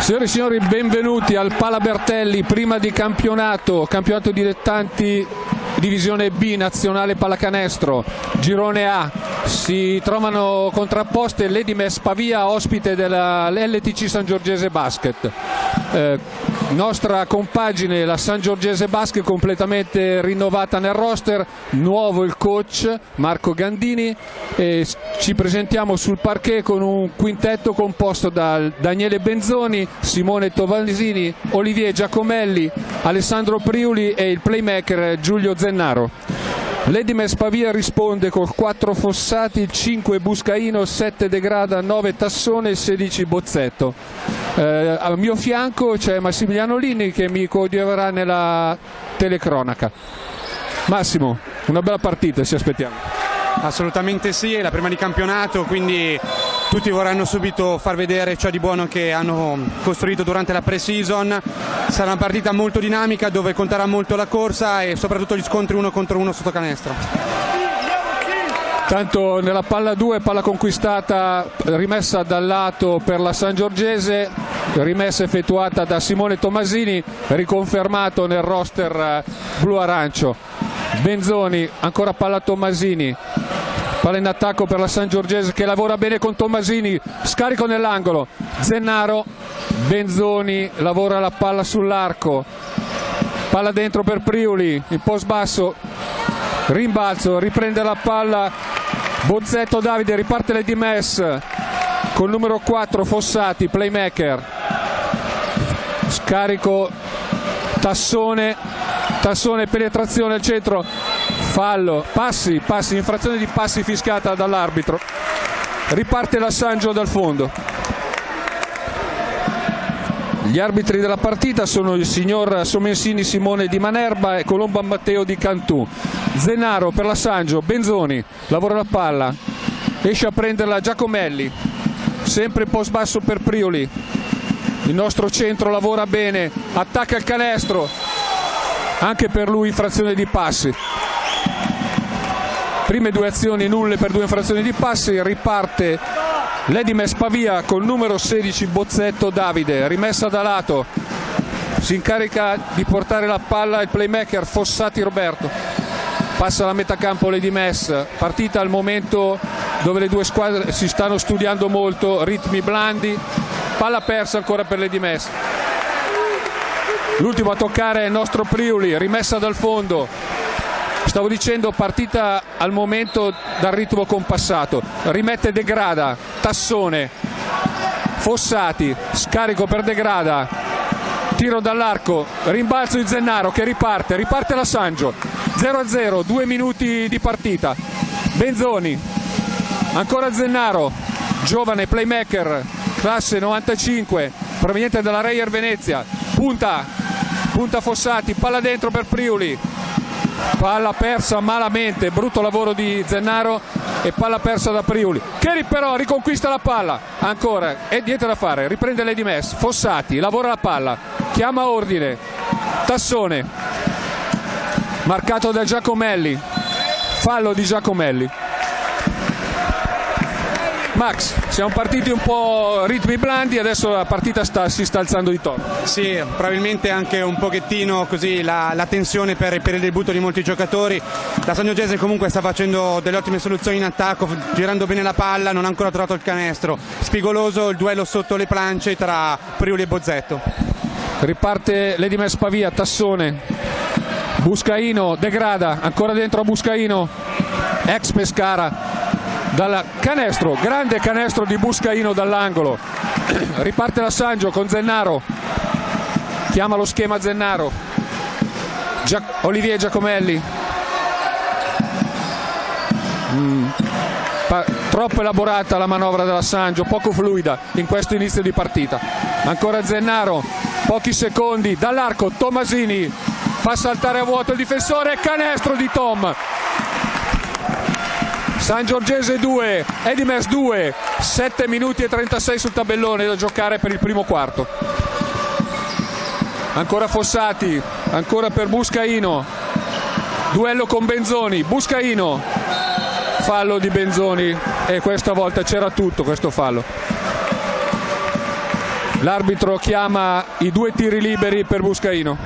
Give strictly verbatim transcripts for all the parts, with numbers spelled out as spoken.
Signore e signori, benvenuti al Pala Bertelli, prima di campionato, campionato dilettanti divisione B, nazionale pallacanestro, girone A. Si trovano contrapposte l'Edimes Pavia, ospite dell'L T C Sangiorgese Basket. Eh, nostra compagine, la Sangiorgese Basket, completamente rinnovata nel roster, nuovo il coach Marco Gandini, e ci presentiamo sul parquet con un quintetto composto da Daniele Benzoni, Simone Tomasini, Olivier Giacomelli, Alessandro Priuli e il playmaker Giulio Zennaro. L'Edimes Pavia risponde con quattro Fossati, cinque Buscaino, sette De Grada, nove Tassone e sedici Bozzetto. Eh, al mio fianco c'è Massimiliano Lini che mi coadiuverà nella telecronaca. Massimo, una bella partita, ci aspettiamo. Assolutamente sì, è la prima di campionato, quindi tutti vorranno subito far vedere ciò di buono che hanno costruito durante la pre-season. Sarà una partita molto dinamica dove conterà molto la corsa e soprattutto gli scontri uno contro uno sotto canestro. Tanto nella palla due, palla conquistata, rimessa dal lato per la Sangiorgese, rimessa effettuata da Simone Tomasini, riconfermato nel roster blu-arancio. Benzoni, ancora palla Tomasini, palla in attacco per la Sangiorgese che lavora bene con Tomasini, scarico nell'angolo, Zennaro, Benzoni lavora la palla sull'arco, palla dentro per Priuli, in post basso, rimbalzo, riprende la palla Bozzetto Davide, riparte l'Edimes con il numero quattro Fossati, playmaker, scarico Tassone, Tassone, penetrazione al centro, fallo, passi, passi, infrazione di passi fischiata dall'arbitro, riparte la Sangio dal fondo. Gli arbitri della partita sono il signor Somensini Simone di Manerba e Colombo Matteo di Cantù. Zennaro per la Sangio, Benzoni lavora la palla, esce a prenderla Giacomelli, sempre post basso per Priuli, il nostro centro lavora bene, attacca il canestro, anche per lui infrazione di passi. Prime due azioni nulle per due infrazioni di passi, riparte l'Edimes Pavia col numero sedici Bozzetto Davide, rimessa da lato, si incarica di portare la palla il playmaker Fossati Roberto, passa la metacampo l'Edimes, partita al momento dove le due squadre si stanno studiando molto, ritmi blandi, palla persa ancora per l'Edimes. L'ultimo a toccare è il nostro Priuli, rimessa dal fondo. Stavo dicendo, partita al momento dal ritmo compassato, rimette De Grada, Tassone, Fossati, scarico per De Grada, tiro dall'arco, rimbalzo di Zennaro che riparte, riparte la Sangio, zero a zero, due minuti di partita. Benzoni, ancora Zennaro, giovane playmaker, classe novantacinque, proveniente dalla Reyer Venezia, punta, punta Fossati, palla dentro per Priuli, palla persa malamente, brutto lavoro di Zennaro e palla persa da Priuli che però riconquista la palla, ancora e niente da fare, riprende l'Edimes, Fossati lavora la palla, chiama ordine, Tassone marcato da Giacomelli, fallo di Giacomelli. Max, siamo partiti un po' ritmi blandi, adesso la partita sta, si sta alzando di tono. Sì, probabilmente anche un pochettino così la, la tensione per, per il debutto di molti giocatori. La Sangiorgese comunque sta facendo delle ottime soluzioni in attacco, girando bene la palla, non ha ancora trovato il canestro. Spigoloso il duello sotto le planche tra Priuli e Bozzetto. Riparte l'Edimes Pavia, Tassone, Buscaino, De Grada, ancora dentro a Buscaino, ex Pescara. Dal canestro, grande canestro di Buscaino dall'angolo, riparte la Sangio con Zennaro, chiama lo schema Zennaro, Gia- Olivier Giacomelli, mm. pa- troppo elaborata la manovra della Sangio, poco fluida in questo inizio di partita. Ancora Zennaro, pochi secondi, dall'arco Tomasini, fa saltare a vuoto il difensore, canestro di Tom. Sangiorgese due, Edimes due, sette minuti e trentasei sul tabellone da giocare per il primo quarto. Ancora Fossati, ancora per Buscaino, duello con Benzoni, Buscaino, fallo di Benzoni e questa volta c'era tutto questo fallo. L'arbitro chiama i due tiri liberi per Buscaino.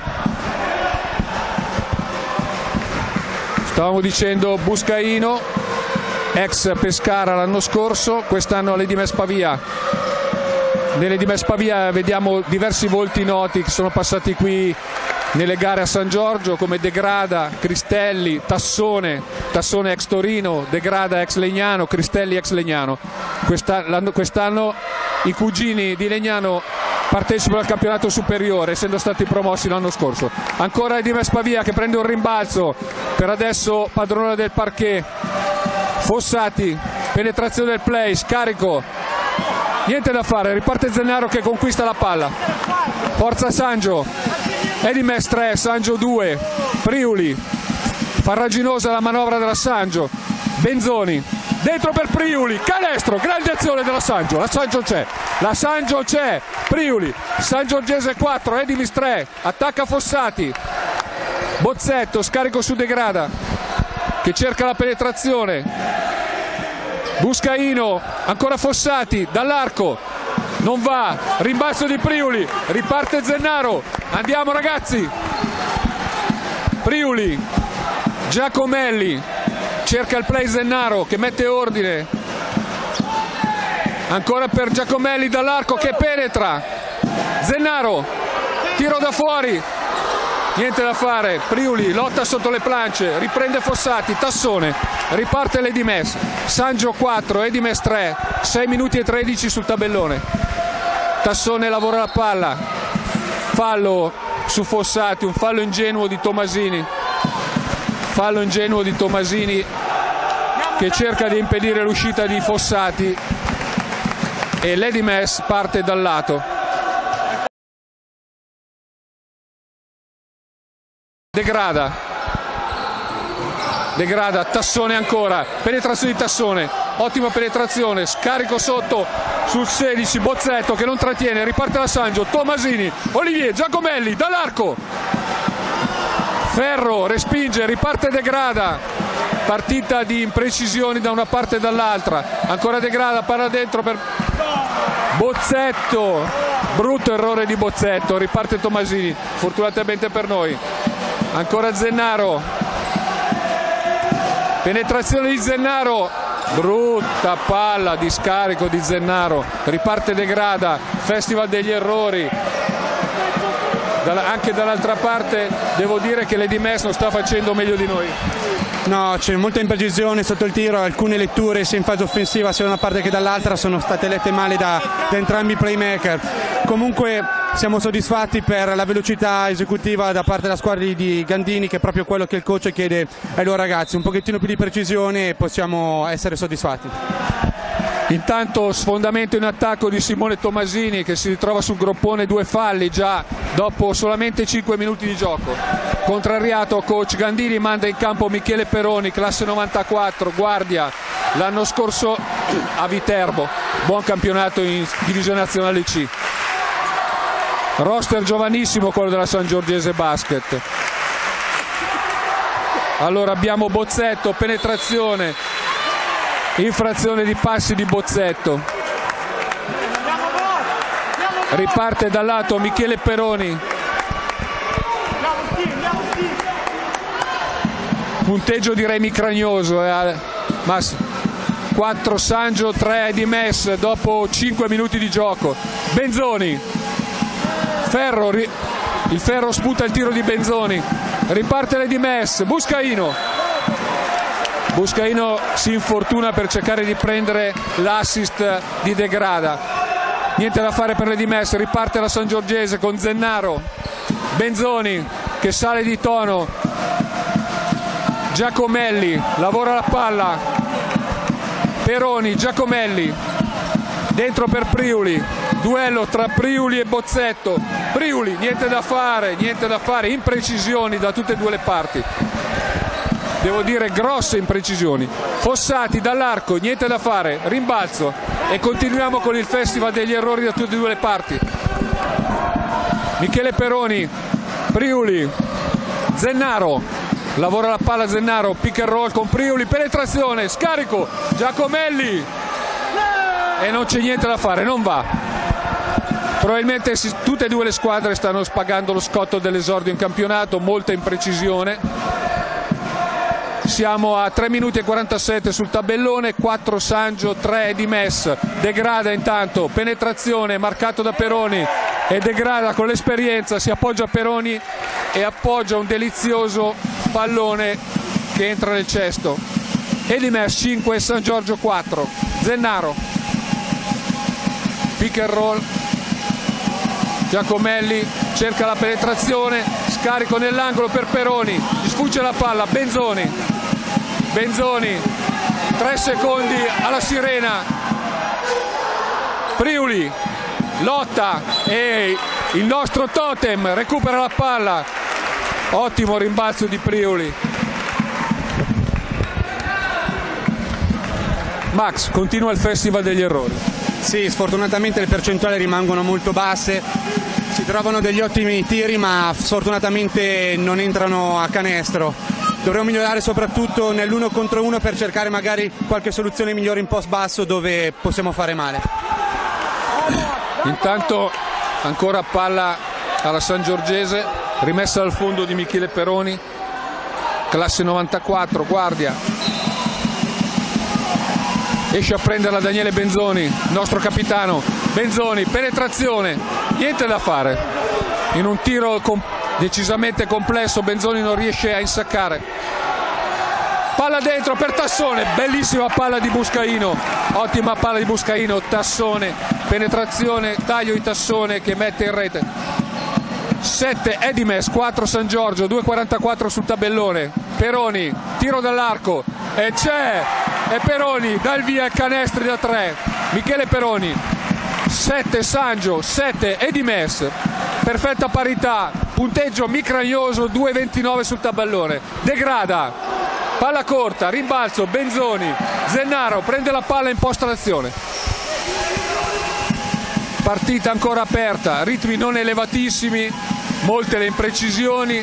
Stavamo dicendo Buscaino, ex Pescara l'anno scorso, quest'anno all'Edimes Pavia. Nell'Edimes Pavia vediamo diversi volti noti che sono passati qui nelle gare a San Giorgio, come De Grada, Cristelli, Tassone, Tassone ex Torino, De Grada ex Legnano, Cristelli ex Legnano. Quest'anno, quest'anno i cugini di Legnano partecipano al campionato superiore, essendo stati promossi l'anno scorso. Ancora Edimes Pavia che prende un rimbalzo, per adesso padrone del parquet. Fossati, penetrazione del play, scarico, niente da fare, riparte Zennaro che conquista la palla. Forza Sangio, Edimes tre, Sangio due, Priuli, farraginosa la manovra della Sangio, Benzoni, dentro per Priuli, canestro, grande azione della Sangio, la Sangio c'è, la Sangio c'è, Priuli, Sangiorgese quattro, Edimes tre, attacca Fossati, Bozzetto, scarico su De Grada, che cerca la penetrazione, Buscaino, ancora Fossati, dall'arco, non va, rimbalzo di Priuli, riparte Zennaro, andiamo ragazzi, Priuli, Giacomelli, cerca il play Zennaro che mette ordine, ancora per Giacomelli dall'arco che penetra, Zennaro, tiro da fuori, niente da fare, Priuli lotta sotto le planche, riprende Fossati, Tassone, riparte l'Edimes, Sangio quattro, Edimes tre, sei minuti e tredici sul tabellone. Tassone lavora la palla, fallo su Fossati, un fallo ingenuo di Tomasini, fallo ingenuo di Tomasini che cerca di impedire l'uscita di Fossati e l'Edimes parte dal lato. De Grada, De Grada, Tassone ancora, penetrazione di Tassone, ottima penetrazione, scarico sotto sul sedici, Bozzetto che non trattiene, riparte la Sangio, Tomasini, Olivier, Giacomelli, dall'arco, Ferro, respinge, riparte De Grada, partita di imprecisioni da una parte e dall'altra, ancora De Grada, palla dentro per Bozzetto, brutto errore di Bozzetto, riparte Tomasini, fortunatamente per noi, ancora Zennaro, penetrazione di Zennaro, brutta palla di scarico di Zennaro, riparte De Grada, festival degli errori, anche dall'altra parte devo dire che l'Edimes non sta facendo meglio di noi. No, c'è molta imprecisione sotto il tiro, alcune letture sia in fase offensiva sia da una parte che dall'altra sono state lette male da, da entrambi i playmaker. Comunque siamo soddisfatti per la velocità esecutiva da parte della squadra di Gandini, che è proprio quello che il coach chiede ai loro ragazzi, un pochettino più di precisione e possiamo essere soddisfatti. Intanto sfondamento in attacco di Simone Tomasini che si ritrova sul groppone, due falli già dopo solamente cinque minuti di gioco. Contrariato, coach Gandini manda in campo Michele Peroni, classe novantaquattro, guardia, l'anno scorso a Viterbo, buon campionato in divisione nazionale C. Roster giovanissimo quello della Sangiorgese Basket. Allora abbiamo Bozzetto, penetrazione, infrazione di passi di Bozzetto, riparte dal lato Michele Peroni, punteggio direi micragnoso, eh? Ma quattro Sangio, tre Edimes dopo cinque minuti di gioco. Benzoni, Ferro, il Ferro sputa il tiro di Benzoni, riparte l'Edimes, Buscaino, Buscaino si infortuna per cercare di prendere l'assist di De Grada, niente da fare per l'Edimes, riparte la Sangiorgese con Zennaro, Benzoni che sale di tono, Giacomelli lavora la palla, Peroni, Giacomelli dentro per Priuli, duello tra Priuli e Bozzetto, Priuli niente da fare, niente da fare, imprecisioni da tutte e due le parti, devo dire grosse imprecisioni. Fossati dall'arco, niente da fare, rimbalzo e continuiamo con il festival degli errori da tutte e due le parti. Michele Peroni, Priuli, Zennaro, lavora la palla Zennaro, pick and roll con Priuli, penetrazione, scarico, Giacomelli e non c'è niente da fare, non va. Probabilmente si, tutte e due le squadre stanno spagando lo scotto dell'esordio in campionato, molta imprecisione. Siamo a tre minuti e quarantasette sul tabellone, quattro Sangio, tre di Mess. Degrada intanto, penetrazione, marcato da Peroni, e Degrada con l'esperienza si appoggia a Peroni e appoggia un delizioso pallone che entra nel cesto. Edimes cinque, San Giorgio quattro. Zennaro, pick and roll, Giacomelli cerca la penetrazione, scarico nell'angolo per Peroni, gli sfugge la palla, Benzoni, Benzoni, tre secondi alla sirena, Priuli lotta e il nostro totem recupera la palla, ottimo rimbalzo di Priuli. Max, continua il festival degli errori. Sì, sfortunatamente le percentuali rimangono molto basse, si trovano degli ottimi tiri ma sfortunatamente non entrano a canestro. Dovremmo migliorare soprattutto nell'uno contro uno per cercare magari qualche soluzione migliore in post basso dove possiamo fare male. Intanto ancora palla alla Sangiorgese, rimessa dal fondo di Michele Peroni, classe novantaquattro, guardia. Esce a prenderla Daniele Benzoni, nostro capitano. Benzoni, penetrazione, niente da fare. In un tiro com- decisamente complesso Benzoni non riesce a insaccare. Palla dentro per Tassone, bellissima palla di Buscaino, ottima palla di Buscaino, Tassone, penetrazione, taglio di Tassone che mette in rete. sette Edimes, quattro San Giorgio, due quarantaquattro sul tabellone. Peroni, tiro dall'arco e c'è, e Peroni dà il via al canestri da tre. Michele Peroni, sette Sangio, sette Edimes, perfetta parità, punteggio micragnoso, due ventinove sul tabellone. Degrada, palla corta, rimbalzo, Benzoni, Zennaro prende la palla e imposta l'azione. Partita ancora aperta, ritmi non elevatissimi, molte le imprecisioni.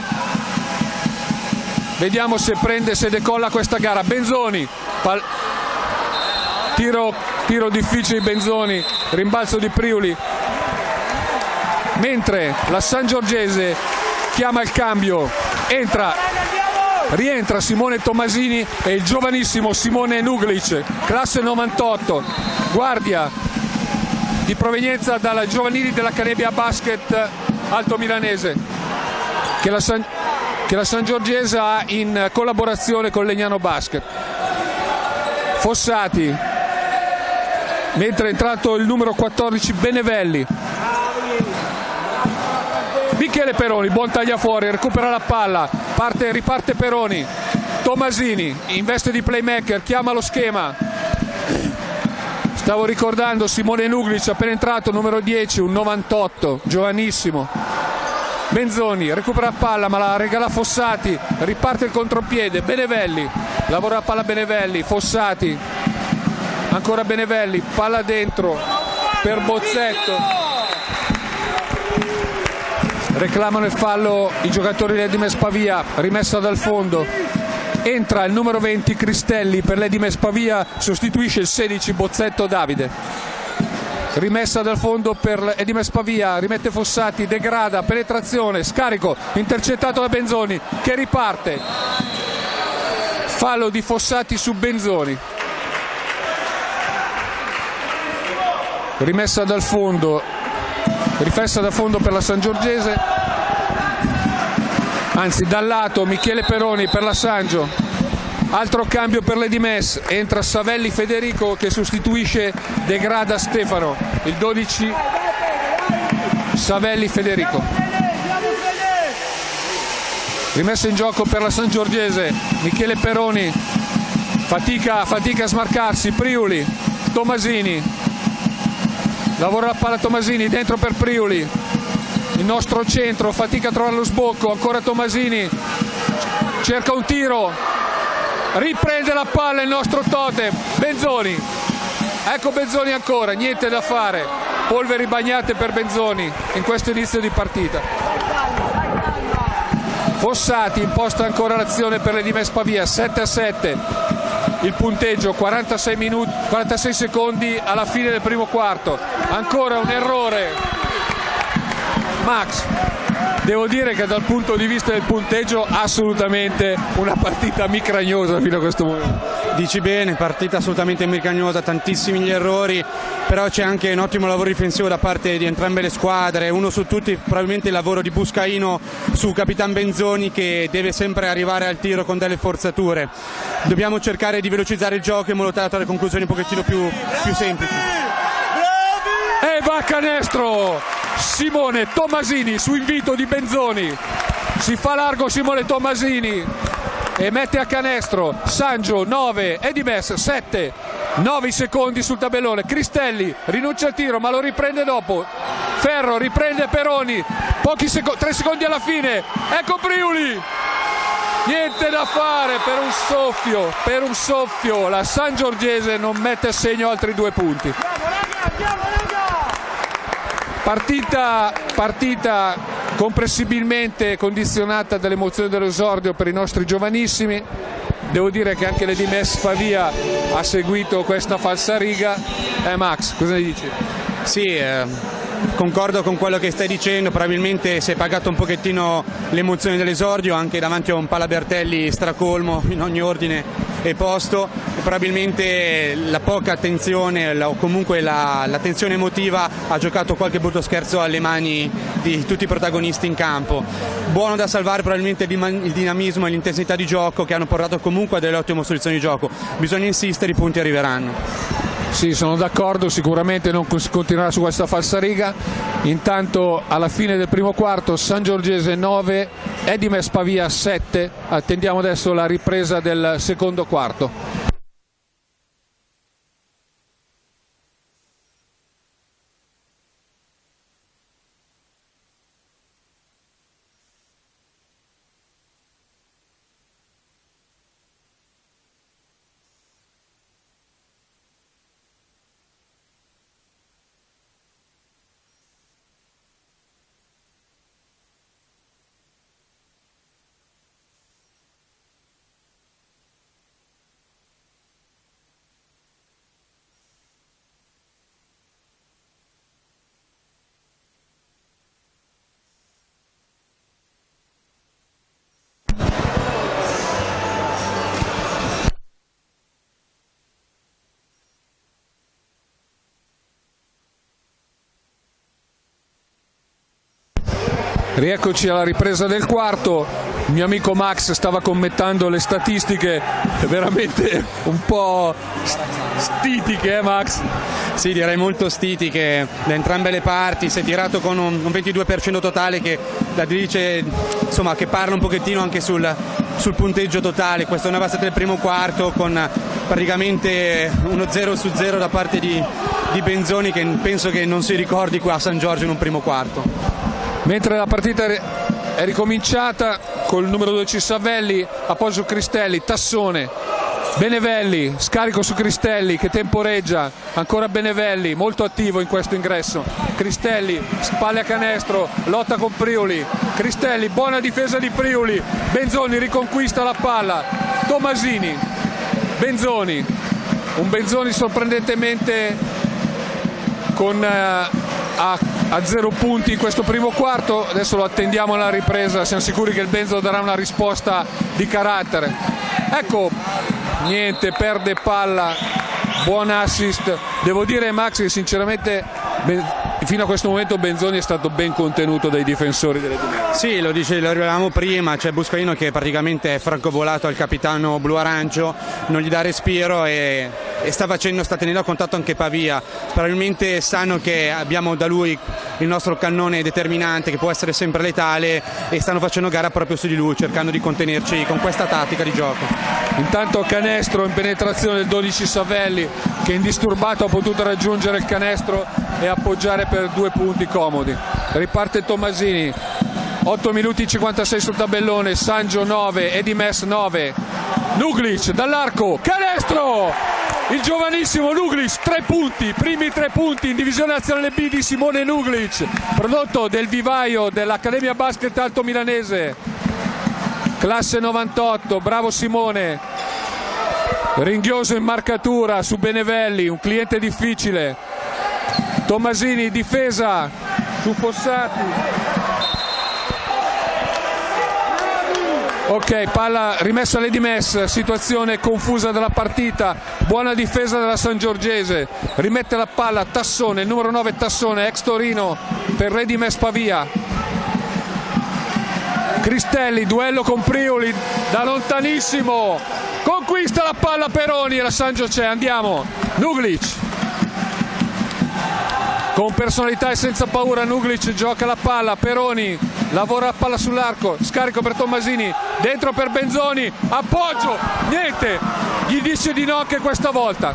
Vediamo se prende, se decolla questa gara. Benzoni, pal- tiro, tiro difficile di Benzoni, rimbalzo di Priuli. Mentre la Sangiorgese chiama il cambio, entra, rientra Simone Tomasini e il giovanissimo Simone Nuglic, classe novantotto, guardia di provenienza dalla giovanili dell'Accademia Basket Alto Milanese, che la, San, che la Sangiorgese ha in collaborazione con Legnano Basket. Fossati, mentre è entrato il numero quattordici Benevelli. Michele Peroni, buon tagliafuori, recupera la palla, parte, riparte Peroni. Tomasini, in veste di playmaker, chiama lo schema. Stavo ricordando Simone Nuglic, appena entrato, numero dieci, un novantotto, giovanissimo. Benzoni recupera la palla ma la regala Fossati, riparte il contropiede, Benevelli, lavora la palla Benevelli, Fossati, ancora Benevelli, palla dentro per Bozzetto. Reclamano il fallo i giocatori dell'Edimes Pavia, rimessa dal fondo. Entra il numero venti Cristelli per l'Edimes Pavia, sostituisce il sedici Bozzetto Davide. Rimessa dal fondo per l'Edimes Pavia, rimette Fossati, degrada, penetrazione, scarico, intercettato da Benzoni che riparte. Fallo di Fossati su Benzoni. Rimessa dal fondo, rifessa dal fondo per la Sangiorgese. Anzi, dal lato Michele Peroni per la Sangio, altro cambio per l'Edimes, entra Savelli Federico che sostituisce Degrada Stefano, il dodici Savelli Federico. Rimessa in gioco per la Sangiorgese, Michele Peroni, fatica, fatica a smarcarsi, Priuli, Tomasini, lavora la palla Tomasini, dentro per Priuli. Il nostro centro fatica a trovare lo sbocco, ancora Tomasini, cerca un tiro, riprende la palla il nostro totem, Benzoni, ecco Benzoni ancora, niente da fare, polveri bagnate per Benzoni in questo inizio di partita. Fossati imposta ancora l'azione per l'Edimes Pavia, sette a sette, il punteggio, quarantasei minuti, quarantasei secondi alla fine del primo quarto, ancora un errore Max, devo dire che dal punto di vista del punteggio assolutamente una partita micragnosa fino a questo momento. Dici bene, partita assolutamente micragnosa, tantissimi gli errori, però c'è anche un ottimo lavoro difensivo da parte di entrambe le squadre, uno su tutti probabilmente il lavoro di Buscaino su Capitan Benzoni, che deve sempre arrivare al tiro con delle forzature. Dobbiamo cercare di velocizzare il gioco in modo tale da trovare conclusioni un pochettino più, più semplici. E va a canestro Simone Tomasini su invito di Benzoni, si fa largo Simone Tomasini e mette a canestro. Sangio nove, Edimes sette, nove secondi sul tabellone. Cristelli rinuncia al tiro ma lo riprende dopo. Ferro riprende Peroni, pochi secondi, tre secondi alla fine, ecco Priuli. Niente da fare, per un soffio, per un soffio la Sangiorgese non mette a segno altri due punti. Partita, partita comprensibilmente condizionata dall'emozione dell'esordio per i nostri giovanissimi. Devo dire che anche l'Edimes Pavia ha seguito questa falsariga. Eh Max, cosa ne dici? Sì, eh, concordo con quello che stai dicendo, probabilmente si è pagato un pochettino l'emozione dell'esordio anche davanti a un Palabertelli stracolmo in ogni ordine e posto, e probabilmente la poca attenzione la, o comunque la, la tensione emotiva ha giocato qualche brutto scherzo alle mani di tutti i protagonisti in campo. Buono da salvare probabilmente il dinamismo e l'intensità di gioco che hanno portato comunque a delle ottime soluzioni di gioco. Bisogna insistere, i punti arriveranno. Sì, sono d'accordo, sicuramente non si continuerà su questa falsariga. Intanto alla fine del primo quarto Sangiorgese nove, Edimes Pavia sette. Attendiamo adesso la ripresa del secondo quarto. Rieccoci alla ripresa del quarto. Il mio amico Max stava commentando le statistiche veramente un po' stitiche, eh Max? Sì, direi molto stitiche da entrambe le parti. Si è tirato con un ventidue per cento totale che la dice, insomma, che parla un pochettino anche sul, sul punteggio totale. Questo non è stato il primo quarto con praticamente uno zero su zero da parte di, di Benzoni, che penso che non si ricordi qua a San Giorgio in un primo quarto. Mentre la partita è ricominciata col numero dodici Savelli, appoggio su Cristelli, Tassone, Benevelli, scarico su Cristelli che temporeggia, ancora Benevelli, molto attivo in questo ingresso. Cristelli, spalle a canestro, lotta con Priuli, Cristelli, buona difesa di Priuli, Benzoni riconquista la palla, Tomasini, Benzoni, un Benzoni sorprendentemente con... Uh, A, a zero punti in questo primo quarto. Adesso lo attendiamo alla ripresa, siamo sicuri che il Benzo darà una risposta di carattere. Ecco, niente, perde palla, buon assist. Devo dire Max che sinceramente ben, fino a questo momento Benzoni è stato ben contenuto dai difensori delle due. Sì, lo dice, lo riveliamo prima, c'è Buscaino che praticamente è francovolato al capitano blu-arancio, non gli dà respiro e, e sta facendo, sta tenendo a contatto anche Pavia. Probabilmente sanno che abbiamo da lui il nostro cannone determinante che può essere sempre letale e stanno facendo gara proprio su di lui, cercando di contenerci con questa tattica di gioco. Intanto canestro in penetrazione del dodici Savelli, che indisturbato ha potuto raggiungere il canestro e appoggiare per due punti comodi. Riparte Tomasini, otto minuti e cinquantasei sul tabellone, Sangio nove, Edimes nove, Nuglic dall'arco, canestro! Il giovanissimo Nuglic, tre punti, primi tre punti in divisione nazionale B di Simone Nuglic, prodotto del vivaio dell'Accademia Basket Alto Milanese, classe novantotto, bravo Simone, ringhioso in marcatura su Benevelli, un cliente difficile. Tomasini, difesa su Fossati, Ok, palla rimessa all'Edimess, situazione confusa della partita, buona difesa della Sangiorgese, rimette la palla Tassone, il numero nove Tassone, ex Torino per l'Edimess Pavia. Cristelli, duello con Priuli da lontanissimo, conquista la palla Peroni e la Sangio c'è, andiamo, Nuglic. Con personalità e senza paura Nuglic gioca la palla, Peroni lavora la palla sull'arco, scarico per Tommasini, dentro per Benzoni, appoggio, niente, gli dice di no anche questa volta.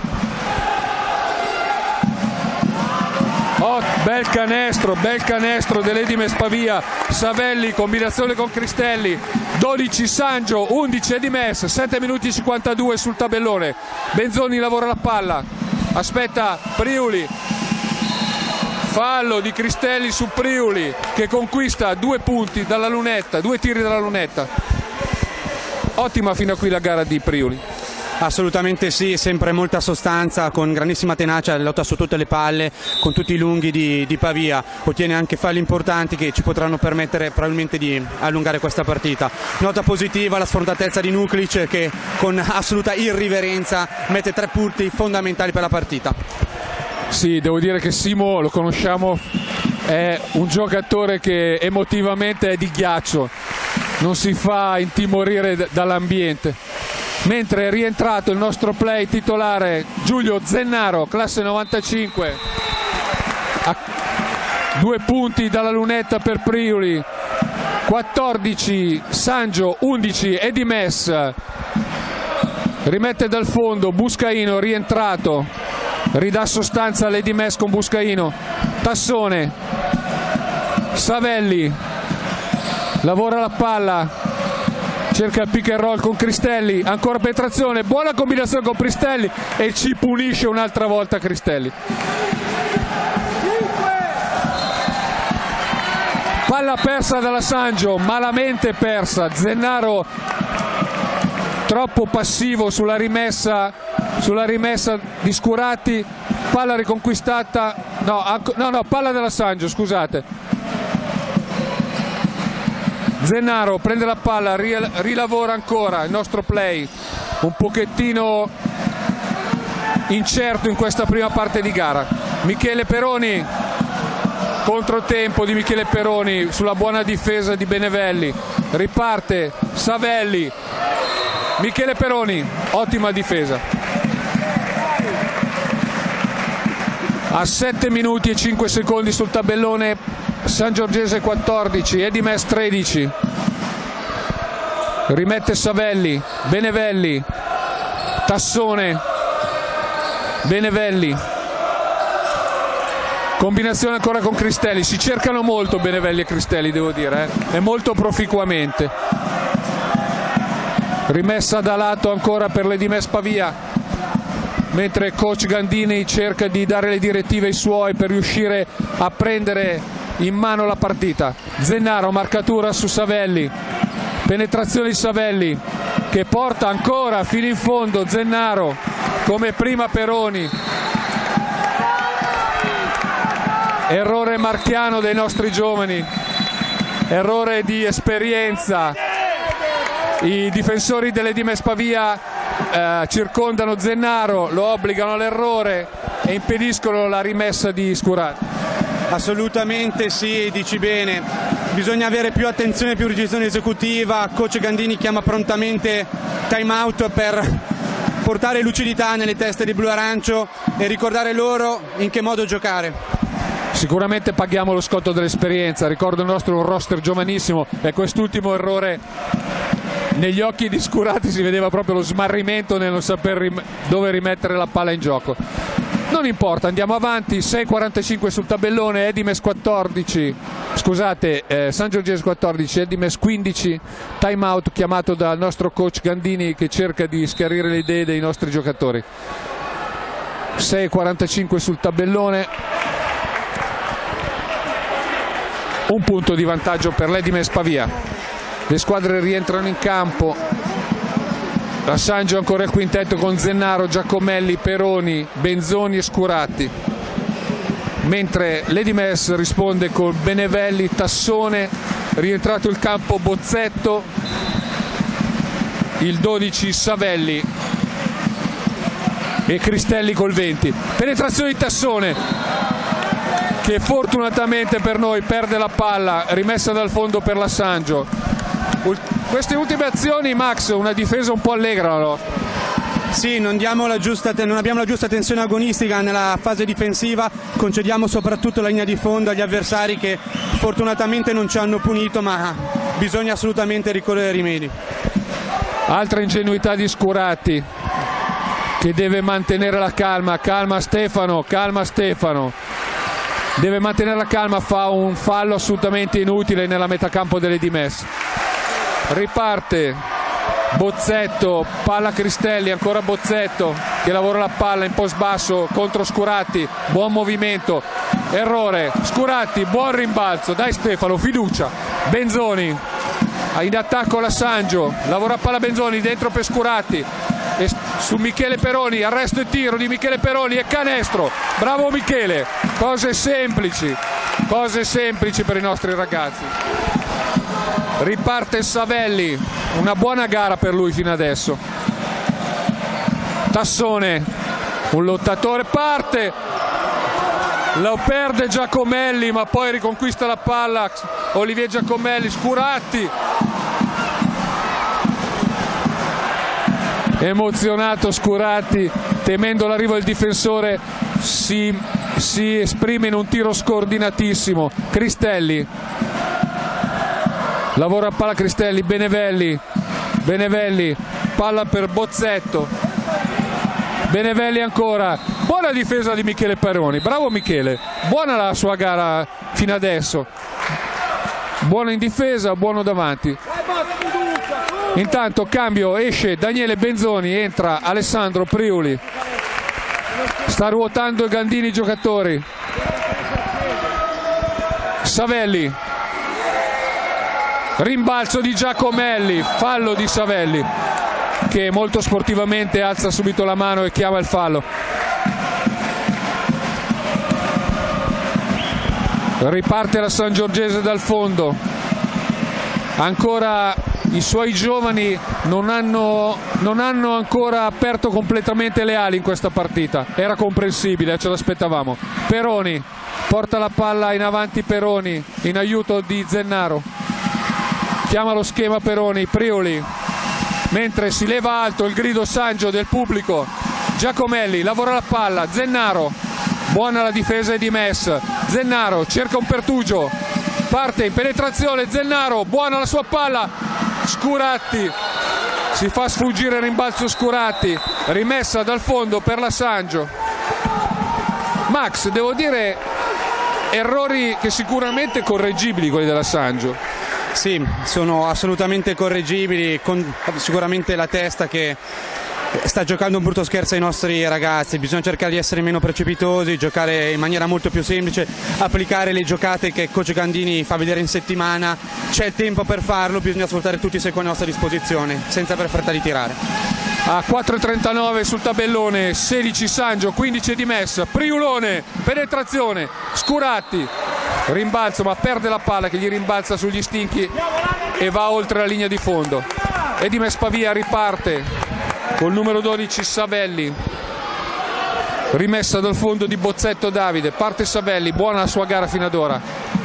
Oh, bel canestro, bel canestro dell'Edimess Pavia, Savelli, combinazione con Cristelli, dodici Sangio, undici Edimess, sette minuti e cinquantadue sul tabellone, Benzoni lavora la palla, aspetta Priuli, fallo di Cristelli su Priuli che conquista due punti dalla lunetta, due tiri dalla lunetta. Ottima fino a qui la gara di Priuli. Assolutamente sì, sempre molta sostanza, con grandissima tenacia, lotta su tutte le palle, con tutti i lunghi di, di Pavia, ottiene anche falli importanti che ci potranno permettere probabilmente di allungare questa partita. Nota positiva la sfrontatezza di Nuglic che con assoluta irriverenza mette tre punti fondamentali per la partita. Sì, devo dire che Simo lo conosciamo, è un giocatore che emotivamente è di ghiaccio, non si fa intimorire dall'ambiente. Mentre è rientrato il nostro play titolare Giulio Zennaro, classe novantacinque, a due punti dalla lunetta per Priuli, quattordici Sangio, undici Edimess, rimette dal fondo Buscaino, rientrato, ridà sostanza all'Edimess con Buscaino, Tassone, Savelli, lavora la palla, cerca il pick and roll con Cristelli, ancora penetrazione, buona combinazione con Cristelli e ci punisce un'altra volta Cristelli. Palla persa dalla Sangio, malamente persa, Zennaro troppo passivo sulla rimessa, sulla rimessa di Scurati, palla riconquistata, no, no, no, palla della Sangio, scusate. Zennaro prende la palla, rilavora ancora il nostro play, un pochettino incerto in questa prima parte di gara. Michele Peroni, controtempo di Michele Peroni sulla buona difesa di Benevelli, riparte Savelli, Michele Peroni, ottima difesa. A sette minuti e cinque secondi sul tabellone, Sangiorgese quattordici, Edimess tredici, rimette Savelli, Benevelli, Tassone, Benevelli, combinazione ancora con Cristelli, si cercano molto Benevelli e Cristelli, devo dire, eh? E molto proficuamente. Rimessa da lato ancora per l'Edimess Pavia, mentre coach Gandini cerca di dare le direttive ai suoi per riuscire a prendere in mano la partita. Zennaro, marcatura su Savelli, penetrazione di Savelli che porta ancora fino in fondo Zennaro, come prima Peroni. Errore marchiano dei nostri giovani, errore di esperienza. I difensori dell'Edimess Pavia eh, circondano Zennaro, lo obbligano all'errore e impediscono la rimessa di Scurati. Assolutamente sì, dici bene, bisogna avere più attenzione, più decisione esecutiva. Coach Gandini chiama prontamente time out per portare lucidità nelle teste di blu-arancio e ricordare loro in che modo giocare. Sicuramente paghiamo lo scotto dell'esperienza, ricordo il nostro un roster giovanissimo e quest'ultimo errore negli occhi di Scurati si vedeva proprio lo smarrimento nel non saper rim- dove rimettere la palla in gioco. Non importa, andiamo avanti, sei e quarantacinque sul tabellone, Edimess quattordici, scusate, eh, Sangiorgese quattordici, Edimess quindici, time out chiamato dal nostro coach Gandini che cerca di schiarire le idee dei nostri giocatori. sei e quarantacinque sul tabellone, un punto di vantaggio per l'Edimess Pavia. Le squadre rientrano in campo. La Sangio ancora il quintetto con Zennaro, Giacomelli, Peroni, Benzoni e Scurati, mentre l'Edimess risponde con Benevelli, Tassone, rientrato il campo Bozzetto, il dodici Savelli e Cristelli col venti. Penetrazione di Tassone che fortunatamente per noi perde la palla, rimessa dal fondo per la Sangio. Queste ultime azioni, Max, una difesa un po' allegra la nostra. Sì, non, diamo la giusta, non abbiamo la giusta tensione agonistica nella fase difensiva, concediamo soprattutto la linea di fondo agli avversari che fortunatamente non ci hanno punito, ma bisogna assolutamente ricorrere ai rimedi. Altra ingenuità di Scurati che deve mantenere la calma, calma Stefano, calma Stefano, deve mantenere la calma, fa un fallo assolutamente inutile nella metà campo delle Dimes. Riparte Bozzetto, palla Cristelli, ancora Bozzetto che lavora la palla in post basso contro Scurati, buon movimento, errore, Scurati, buon rimbalzo, dai Stefano, fiducia, Benzoni, in attacco la Sangio, lavora palla Benzoni, dentro per Scurati, e su Michele Peroni, arresto e tiro di Michele Peroni e canestro, bravo Michele, cose semplici, cose semplici per i nostri ragazzi. Riparte Savelli, una buona gara per lui fino adesso. Tassone, un lottatore, parte, lo perde Giacomelli ma poi riconquista la palla Olivier Giacomelli. Scurati, emozionato Scurati, temendo l'arrivo del difensore, si, si esprime in un tiro scordinatissimo. Cristelli, lavora a palla Cristelli, Benevelli, Benevelli, palla per Bozzetto, Benevelli ancora, buona difesa di Michele Peroni, bravo Michele, buona la sua gara fino adesso, buono in difesa, buono davanti. Intanto cambio, esce Daniele Benzoni, entra Alessandro Priuli, sta ruotando Gandini i giocatori. Savelli, rimbalzo di Giacomelli, fallo di Savelli che molto sportivamente alza subito la mano e chiama il fallo. Riparte la Sangiorgese dal fondo, ancora i suoi giovani non hanno, non hanno ancora aperto completamente le ali in questa partita, era comprensibile, ce l'aspettavamo. Peroni porta la palla in avanti, Peroni in aiuto di Zennaro, chiama lo schema Peroni, Priuli, mentre si leva alto il grido Sangio del pubblico. Giacomelli lavora la palla, Zennaro, buona la difesa di Mess, Zennaro cerca un Pertugio, parte in penetrazione, Zennaro, buona la sua palla, Scurati, si fa sfuggire il rimbalzo Scurati, rimessa dal fondo per la Sangio. Max, devo dire, errori che sicuramente correggibili quelli della Sangio. Sì, sono assolutamente correggibili, con sicuramente la testa che sta giocando un brutto scherzo ai nostri ragazzi, bisogna cercare di essere meno precipitosi, giocare in maniera molto più semplice, applicare le giocate che coach Gandini fa vedere in settimana, c'è tempo per farlo, bisogna sfruttare tutti i secondi a nostra disposizione, senza per fretta di tirare. A quattro e trentanove sul tabellone, sedici Sangio, quindici di Mess, Priulone, penetrazione, Scurati, rimbalzo ma perde la palla che gli rimbalza sugli stinchi e va oltre la linea di fondo. E di Mess Pavia riparte col numero dodici Savelli, rimessa dal fondo di Bozzetto Davide, parte Savelli, buona la sua gara fino ad ora.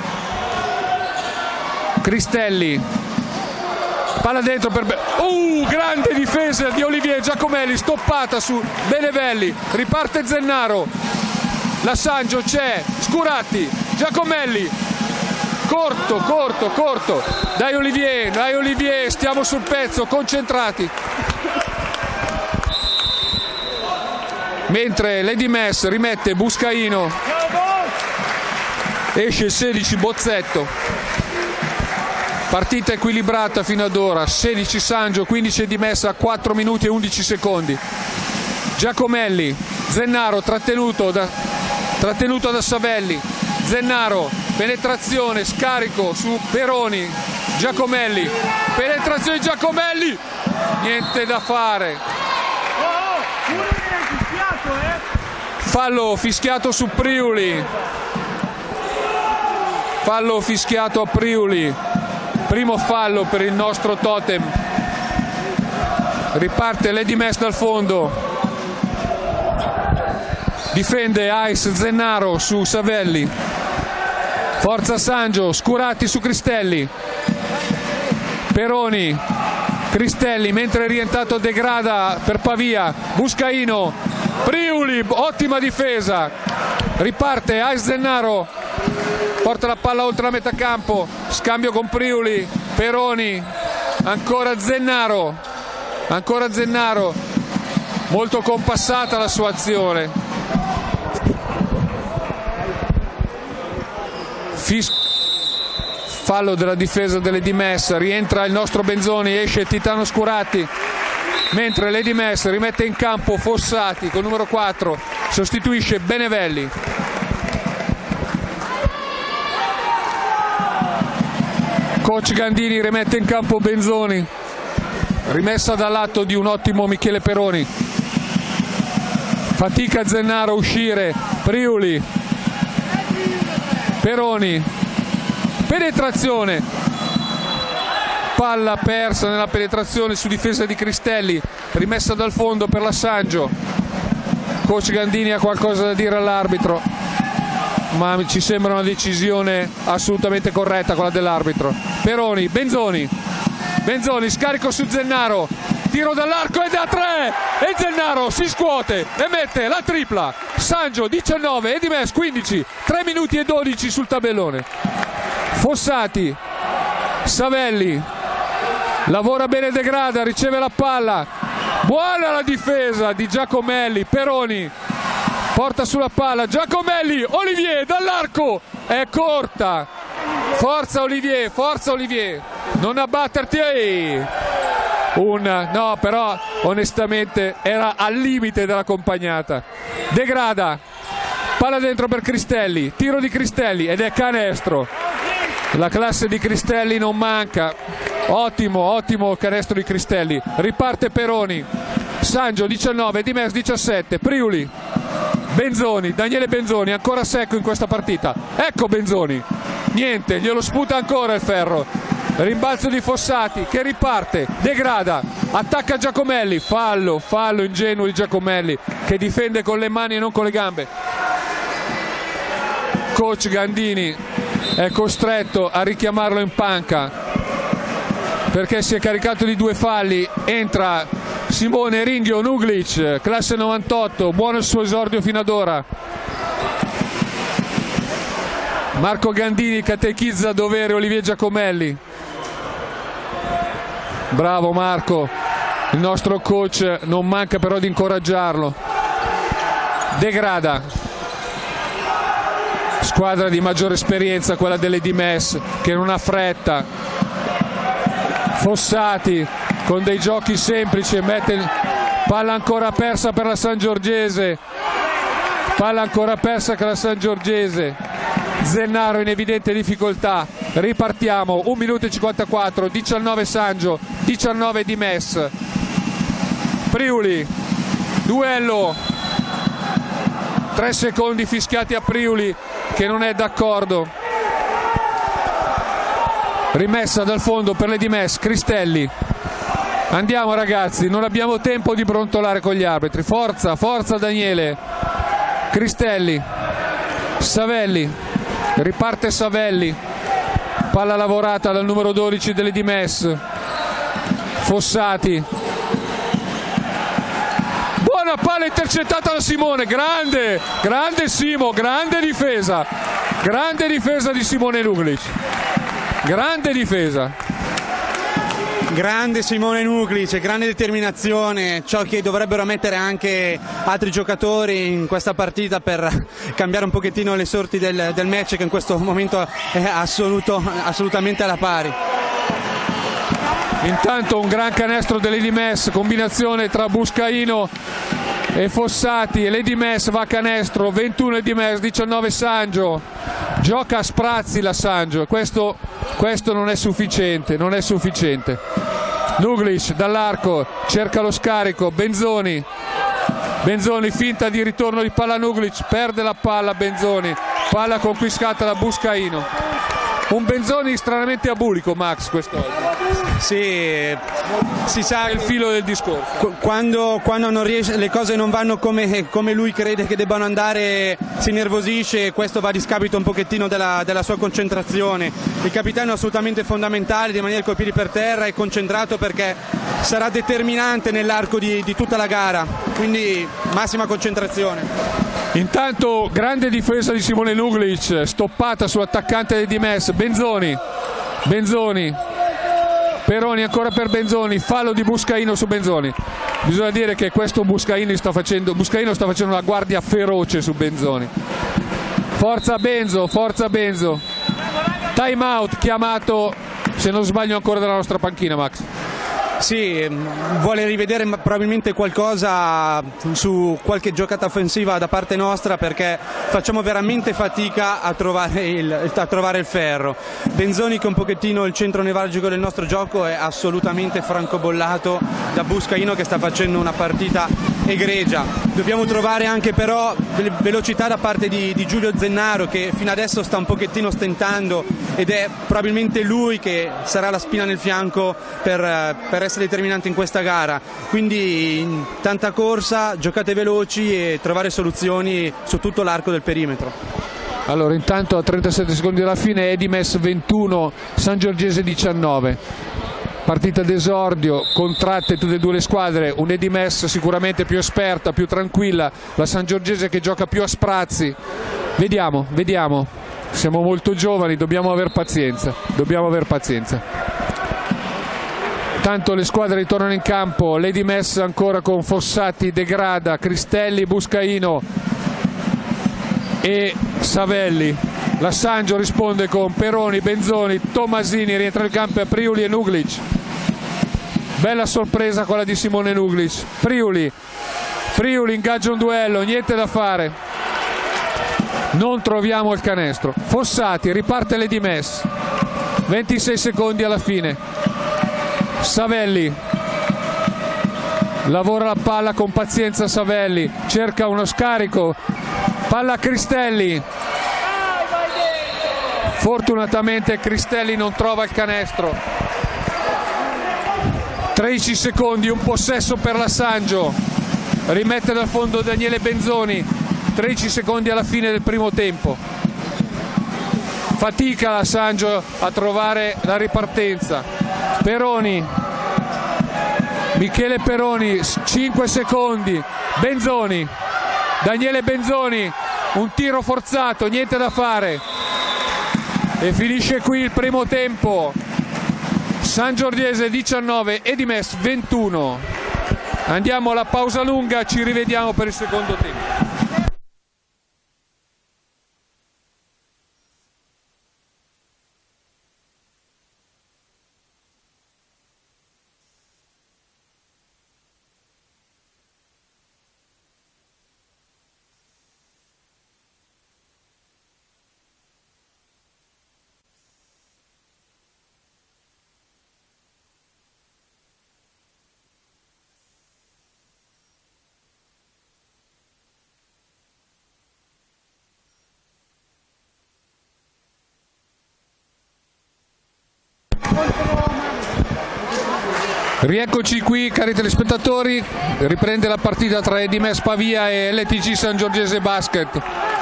Cristelli, palla dentro per Be- uh, grande difesa di Olivier Giacomelli, stoppata su Benevelli, riparte Zennaro, la Sangio c'è, Scurati, Giacomelli, corto, corto, corto, dai Olivier, dai Olivier, stiamo sul pezzo, concentrati. Mentre Lady Mess rimette Buscaino, esce il sedici Bozzetto. Partita equilibrata fino ad ora, sedici Sangio, quindici di Mess a quattro minuti e undici secondi. Giacomelli, Zennaro trattenuto da, trattenuto da Savelli, Zennaro, penetrazione, scarico su Peroni, Giacomelli, penetrazione di Giacomelli, niente da fare. Fallo fischiato su Priuli, fallo fischiato a Priuli, primo fallo per il nostro Totem. Riparte Lady Mess dal fondo, difende Ice Zennaro su Savelli, forza Sangio, Scurati su Cristelli, Peroni, Cristelli, mentre è rientrato Degrada per Pavia, Buscaino, Priuli, ottima difesa, riparte Ice Zennaro, porta la palla oltre la metà campo, scambio con Priuli, Peroni, ancora Zennaro, ancora Zennaro, molto compassata la sua azione. Fis- fallo della difesa dell'Lady Mess, rientra il nostro Benzoni, esce Titano Scurati, mentre Lady Mess rimette in campo Fossati con numero quattro, sostituisce Benevelli. Coach Gandini rimette in campo Benzoni, rimessa dal lato di un ottimo Michele Peroni, fatica Zennaro a uscire, Priuli, Peroni, penetrazione, palla persa nella penetrazione su difesa di Cristelli, rimessa dal fondo per la Sangio. Coach Gandini ha qualcosa da dire all'arbitro, ma ci sembra una decisione assolutamente corretta quella dell'arbitro. Peroni, Benzoni, Benzoni, scarico su Zennaro, tiro dall'arco e da tre, e Zennaro si scuote e mette la tripla. Sangio diciannove, Lady Mess quindici, tre minuti e dodici sul tabellone. Fossati, Savelli, lavora bene Degrada, riceve la palla, buona la difesa di Giacomelli, Peroni porta sulla palla, Giacomelli, Olivier dall'arco, è corta, forza Olivier, forza Olivier, non abbatterti, ehi. Un, no, però onestamente era al limite della compagnata. Degrada, palla dentro per Cristelli, tiro di Cristelli ed è canestro. La classe di Cristelli non manca, ottimo, ottimo canestro di Cristelli. Riparte Peroni, Sangio diciannove, Di Mess diciassette, Priuli, Benzoni, Daniele Benzoni ancora secco in questa partita, ecco Benzoni, niente, glielo sputa ancora il ferro. Rimbalzo di Fossati che riparte, Degrada, attacca Giacomelli, fallo, fallo ingenuo di Giacomelli che difende con le mani e non con le gambe. Coach Gandini è costretto a richiamarlo in panca perché si è caricato di due falli. Entra Simone Ringhio Nuglic, classe novantotto, buono il suo esordio fino ad ora. Marco Gandini catechizza a dovere Olivier Giacomelli. Bravo Marco, il nostro coach non manca però di incoraggiarlo. Degrada, squadra di maggiore esperienza quella delle Lady Mess che non ha fretta. Fossati con dei giochi semplici mette palla ancora persa per la Sangiorgese, palla ancora persa per la Sangiorgese. Zennaro in evidente difficoltà, ripartiamo, un minuto e cinquantaquattro, diciannove Sangio, diciannove Di Mess. Priuli, duello, tre secondi fischiati a Priuli che non è d'accordo. Rimessa dal fondo per le Di Mess, Cristelli. Andiamo ragazzi, non abbiamo tempo di brontolare con gli arbitri, forza, forza Daniele. Cristelli, Savelli, riparte Savelli, palla lavorata dal numero dodici delle Di Mess, Fossati, buona palla intercettata da Simone, grande, grande Simo, grande difesa, grande difesa di Simone Nuglic, grande difesa. Grande Simone Nuglic, grande determinazione, ciò che dovrebbero mettere anche altri giocatori in questa partita per cambiare un pochettino le sorti del, del match che in questo momento è assoluto, assolutamente alla pari. Intanto un gran canestro delle Lady Mess, combinazione tra Buscaino e Fossati, e Lady Mess va a canestro, ventuno Lady Mess, diciannove Sangio, gioca a sprazzi la Sangio e questo, questo non è sufficiente, non è sufficiente. Nuglic dall'arco, cerca lo scarico, Benzoni, Benzoni finta di ritorno di palla Nuglic, perde la palla Benzoni, palla conquistata da Buscaino. Un Benzoni stranamente abulico Max quest'oggi. Sì, si sa è il filo del discorso. Quando, quando non riesce, le cose non vanno come, come lui crede che debbano andare, si nervosisce, e questo va a discapito un pochettino della, della sua concentrazione. Il capitano è assolutamente fondamentale di rimanere coi piedi per terra e concentrato, perché sarà determinante nell'arco di, di tutta la gara, quindi massima concentrazione. Intanto grande difesa di Simone Nuglic, stoppata sull'attaccante di Dimes. Benzoni, Benzoni, Peroni ancora per Benzoni, fallo di Buscaino su Benzoni. Bisogna dire che questo Buscaino sta facendo, Buscaino sta facendo una guardia feroce su Benzoni. Forza Benzo, forza Benzo. Time out chiamato, se non sbaglio, ancora dalla nostra panchina, Max. Sì, vuole rivedere probabilmente qualcosa su qualche giocata offensiva da parte nostra, perché facciamo veramente fatica a trovare il, a trovare il ferro. Benzoni, che è un pochettino il centro nevralgico del nostro gioco, è assolutamente francobollato da Buscaino, che sta facendo una partita egregia. Dobbiamo trovare anche però velocità da parte di, di Giulio Zennaro, che fino adesso sta un pochettino stentando, ed è probabilmente lui che sarà la spina nel fianco per, per essere determinante in questa gara. Quindi tanta corsa, giocate veloci e trovare soluzioni su tutto l'arco del perimetro. Allora, intanto a trentasette secondi dalla fine, Edimes ventuno, Sangiorgese diciannove. Partita d'esordio, contratte tutte e due le squadre, un Edimes sicuramente più esperta, più tranquilla, la Sangiorgese che gioca più a sprazzi. Vediamo, vediamo, siamo molto giovani, dobbiamo aver pazienza, dobbiamo aver pazienza. Tanto le squadre ritornano in campo, l'Edimes ancora con Fossati, De Grada, Cristelli, Buscaino e Savelli. La Sangio risponde con Peroni, Benzoni, Tomasini, rientra in campo a Priuli e Nuglic. Bella sorpresa quella di Simone Nuglic. Priuli, Priuli ingaggia un duello, niente da fare. Non troviamo il canestro. Fossati, riparte l'Edimes. ventisei secondi alla fine. Savelli. Lavora la palla con pazienza Savelli. Cerca uno scarico. Palla a Cristelli. Fortunatamente Cristelli non trova il canestro. tredici secondi, un possesso per la Sangio. Rimette dal fondo Daniele Benzoni. tredici secondi alla fine del primo tempo. Fatica la Sangio a trovare la ripartenza. Peroni. Michele Peroni, cinque secondi. Benzoni. Daniele Benzoni. Un tiro forzato, niente da fare. E finisce qui il primo tempo. Sangiorgese diciannove, Edimes ventuno. Andiamo alla pausa lunga, ci rivediamo per il secondo tempo. Rieccoci qui, cari telespettatori, riprende la partita tra Edimes Pavia e L T G Sangiorgese Basket.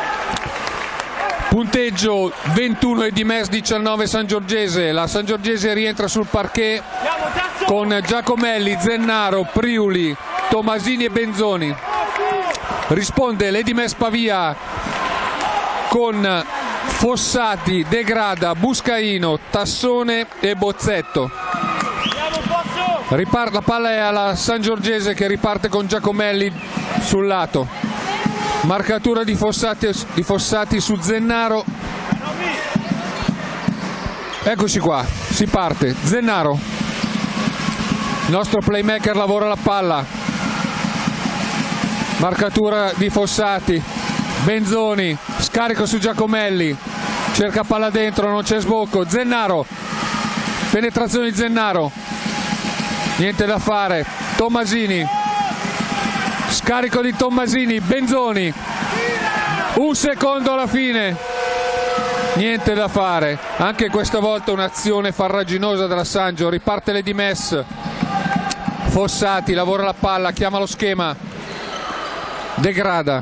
Punteggio ventuno Edimes, diciannove Sangiorgese. La Sangiorgese rientra sul parquet con Giacomelli, Zennaro, Priuli, Tomasini e Benzoni. Risponde l'Edimes Pavia con Fossati, De Grada, Buscaino, Tassone e Bozzetto. Ripar- la palla è alla Sangiorgese che riparte con Giacomelli sul lato. Marcatura di Fossati, di Fossati su Zennaro. Eccoci qua, si parte. Zennaro, il nostro playmaker, lavora la palla. Marcatura di Fossati. Benzoni, scarico su Giacomelli. Cerca palla dentro, non c'è sbocco. Zennaro, penetrazione di Zennaro. Niente da fare. Tomasini, scarico di Tomasini. Benzoni, un secondo alla fine. niente da fare, anche questa volta un'azione farraginosa della Sangio, riparte le di Metz, Fossati lavora la palla, chiama lo schema, degrada,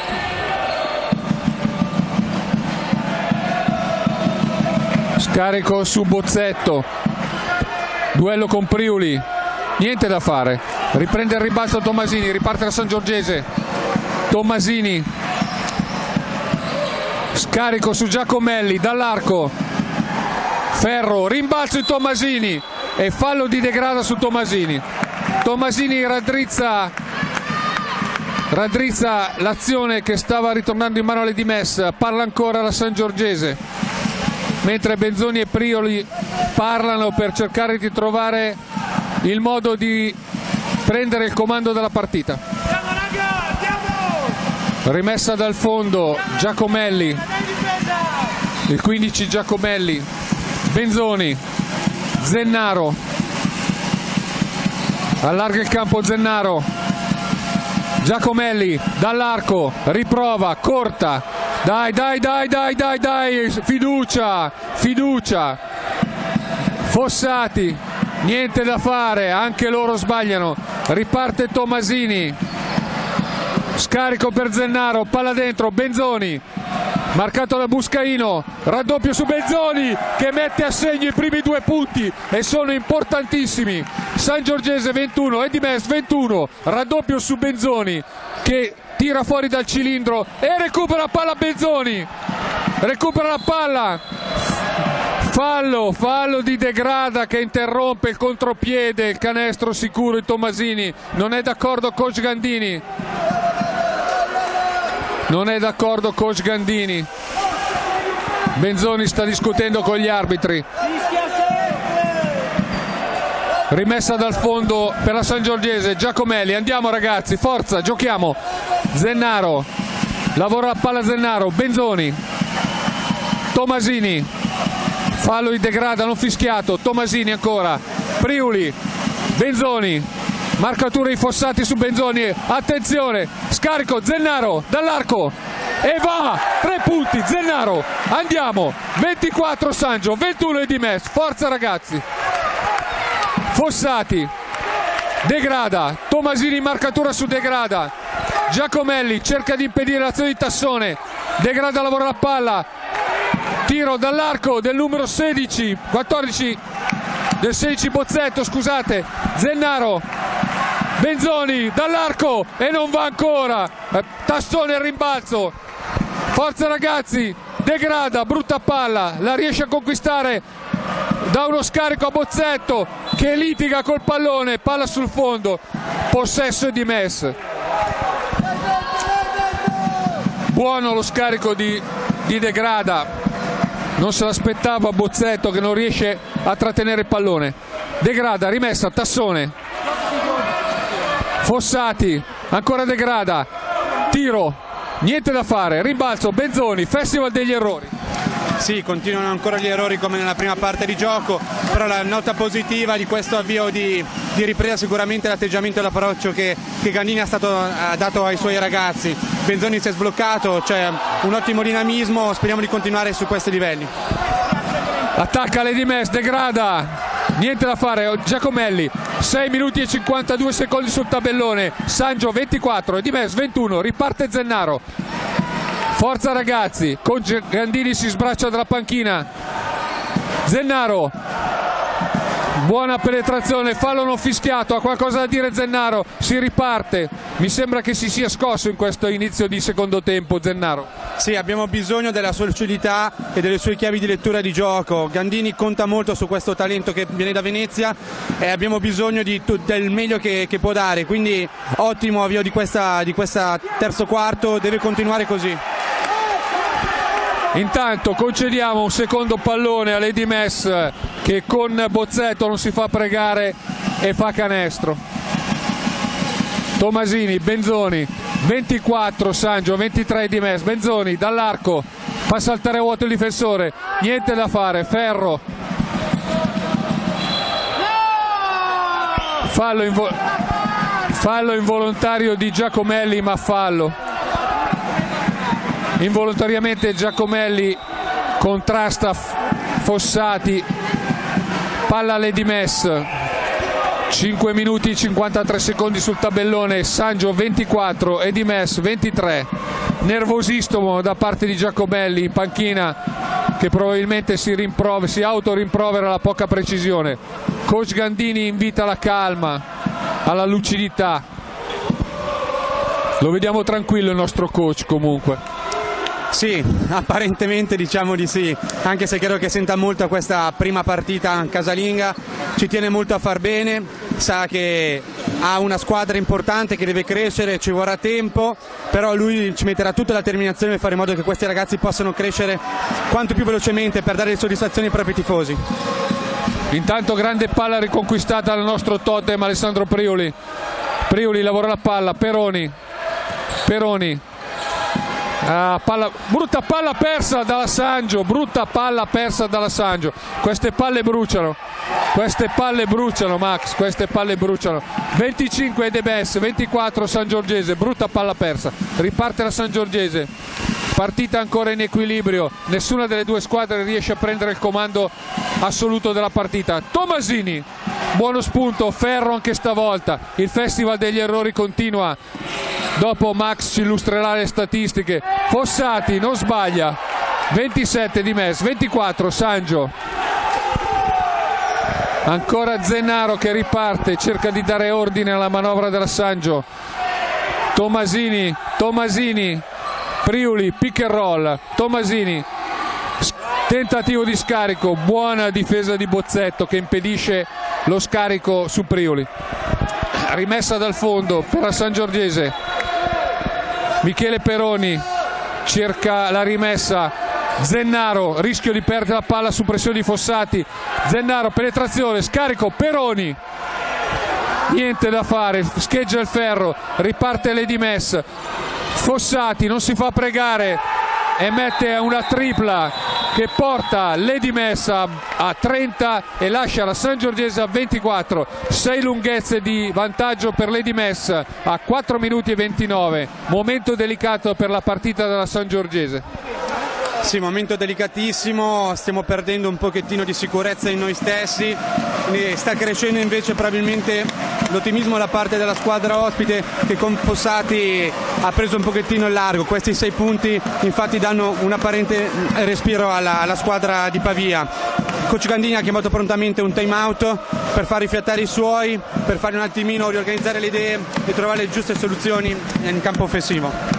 scarico su Bozzetto, duello con Priuli, niente da fare, riprende il ribalzo Tomasini, riparte la Sangiorgese, Tomasini, scarico su Giacomelli, dall'arco, Ferro, rimbalzo di Tomasini e fallo di degrada su Tomasini. Tomasini raddrizza, raddrizza l'azione che stava ritornando in mano alle di Metz, parla ancora la Sangiorgese, mentre Benzoni e Prioli parlano per cercare di trovare il modo di prendere il comando della partita. Rimessa dal fondo Giacomelli, il quindici Giacomelli, Benzoni, Zennaro, allarga il campo Zennaro, Giacomelli dall'arco, riprova, corta, dai dai dai dai dai dai, fiducia, fiducia, Fossati, niente da fare, anche loro sbagliano, riparte Tomasini, scarico per Zennaro, palla dentro, Benzoni, marcato da Buscaino, raddoppio su Benzoni che mette a segno i primi due punti e sono importantissimi. Sangiorgese ventuno, di Metz ventuno, raddoppio su Benzoni che tira fuori dal cilindro e recupera la palla Benzoni, recupera la palla, fallo, fallo di degrada che interrompe il contropiede, il canestro sicuro di Tomasini, non è d'accordo coach Gandini. Non è d'accordo coach Gandini. Benzoni sta discutendo con gli arbitri. Rimessa dal fondo per la Sangiorgese, Giacomelli, andiamo ragazzi, forza, giochiamo. Zennaro, lavora la palla Zennaro, Benzoni, Tomasini, fallo di degrada non fischiato, Tomasini ancora, Priuli, Benzoni, marcatura di Fossati su Benzoni, attenzione, scarico, Zennaro dall'arco e va, tre punti, Zennaro, andiamo, ventiquattro Sangio, ventuno di Metz, forza ragazzi. Fossati, degrada, Tomasini marcatura su degrada, Giacomelli cerca di impedire l'azione di Tassone, degrada lavora la palla, tiro dall'arco del numero sedici, quattordici, del sedici Bozzetto, scusate, Zennaro, Benzoni dall'arco e non va ancora, Tassone al rimbalzo, forza ragazzi, degrada, brutta palla, la riesce a conquistare da uno scarico a Bozzetto che litiga col pallone, palla sul fondo, possesso di Metz. Buono lo scarico di, di degrada, non se l'aspettava Bozzetto che non riesce a trattenere il pallone. Degrada, rimessa, Tassone, Fossati, ancora degrada, tiro, niente da fare, rimbalzo, Benzoni, festival degli errori. Sì, continuano ancora gli errori come nella prima parte di gioco, però la nota positiva di questo avvio di, di ripresa sicuramente è l'atteggiamento e l'approccio che, che Gandini ha, stato, ha dato ai suoi ragazzi. Benzoni si è sbloccato, c'è un ottimo dinamismo, speriamo di continuare su questi livelli. Attacca le di Metz, degrada, niente da fare, Giacomelli, sei minuti e cinquantadue secondi sul tabellone, Sangio ventiquattro, di Metz ventuno, riparte Zennaro. Forza ragazzi, con Gandini si sbraccia dalla panchina, Zennaro, buona penetrazione, fallo non fischiato, ha qualcosa da dire Zennaro, si riparte, mi sembra che si sia scosso in questo inizio di secondo tempo Zennaro. Sì, abbiamo bisogno della sua lucidità e delle sue chiavi di lettura di gioco, Gandini conta molto su questo talento che viene da Venezia e abbiamo bisogno di, del meglio che, che può dare, quindi ottimo avvio di questa, di questa terzo quarto, deve continuare così. Intanto concediamo un secondo pallone alle di Metz che con Bozzetto non si fa pregare e fa canestro. Tomasini, Benzoni, ventiquattro Sangio, ventitré di Metz, Benzoni dall'arco, fa saltare a vuoto il difensore, niente da fare, Ferro. Fallo, invo fallo involontario di Giacomelli, ma fallo. Involontariamente Giacomelli contrasta Fossati, palla Lady Mess, cinque minuti e cinquantatré secondi sul tabellone, Sangio ventiquattro, Lady Mess ventitré. Nervosissimo da parte di Giacobelli in panchina, che probabilmente si, rimprove, si autorimprovera la poca precisione. Coach Gandini invita alla calma, alla lucidità. Lo vediamo tranquillo il nostro coach comunque. Sì, apparentemente diciamo di sì, anche se credo che senta molto a questa prima partita casalinga, ci tiene molto a far bene, sa che ha una squadra importante che deve crescere, ci vorrà tempo, però lui ci metterà tutta la determinazione per fare in modo che questi ragazzi possano crescere quanto più velocemente per dare le soddisfazioni ai propri tifosi. Intanto grande palla riconquistata dal nostro totem Alessandro Priuli. Priuli lavora la palla, Peroni, Peroni. Ah, palla, brutta palla persa dalla Sangio, brutta palla persa dalla Sangio. Queste palle bruciano, queste palle bruciano Max, queste palle bruciano. venticinque Edebes, ventiquattro Sangiorgese, brutta palla persa. Riparte la Sangiorgese, partita ancora in equilibrio, nessuna delle due squadre riesce a prendere il comando assoluto della partita. Tomasini, buono spunto, ferro anche stavolta, il festival degli errori continua. Dopo Max ci illustrerà le statistiche. Fossati non sbaglia, ventisette di Mess, ventiquattro Sangio. Ancora Zennaro che riparte, cerca di dare ordine alla manovra della Sangio. Tomasini, Tomasini, Priuli, pick and roll, Tomasini, tentativo di scarico, buona difesa di Bozzetto che impedisce lo scarico su Priuli. Rimessa dal fondo per la Sangiorgese. Michele Peroni cerca la rimessa, Zennaro, rischio di perdere la palla su pressione di Fossati. Zennaro, penetrazione, scarico, Peroni, niente da fare, scheggia il ferro, riparte Lady Mess. Fossati non si fa pregare e mette una tripla che porta Lady Mess a, a trenta e lascia la Sangiorgese a ventiquattro. sei lunghezze di vantaggio per Lady Mess a quattro minuti e ventinove. Momento delicato per la partita della Sangiorgese. Sì, momento delicatissimo, stiamo perdendo un pochettino di sicurezza in noi stessi, sta crescendo invece probabilmente l'ottimismo da parte della squadra ospite che con Fossati ha preso un pochettino il largo. Questi sei punti infatti danno un apparente respiro alla, alla squadra di Pavia. Coach Gandini ha chiamato prontamente un time out per far rifiatare i suoi, per fare un attimino riorganizzare le idee e trovare le giuste soluzioni in campo offensivo.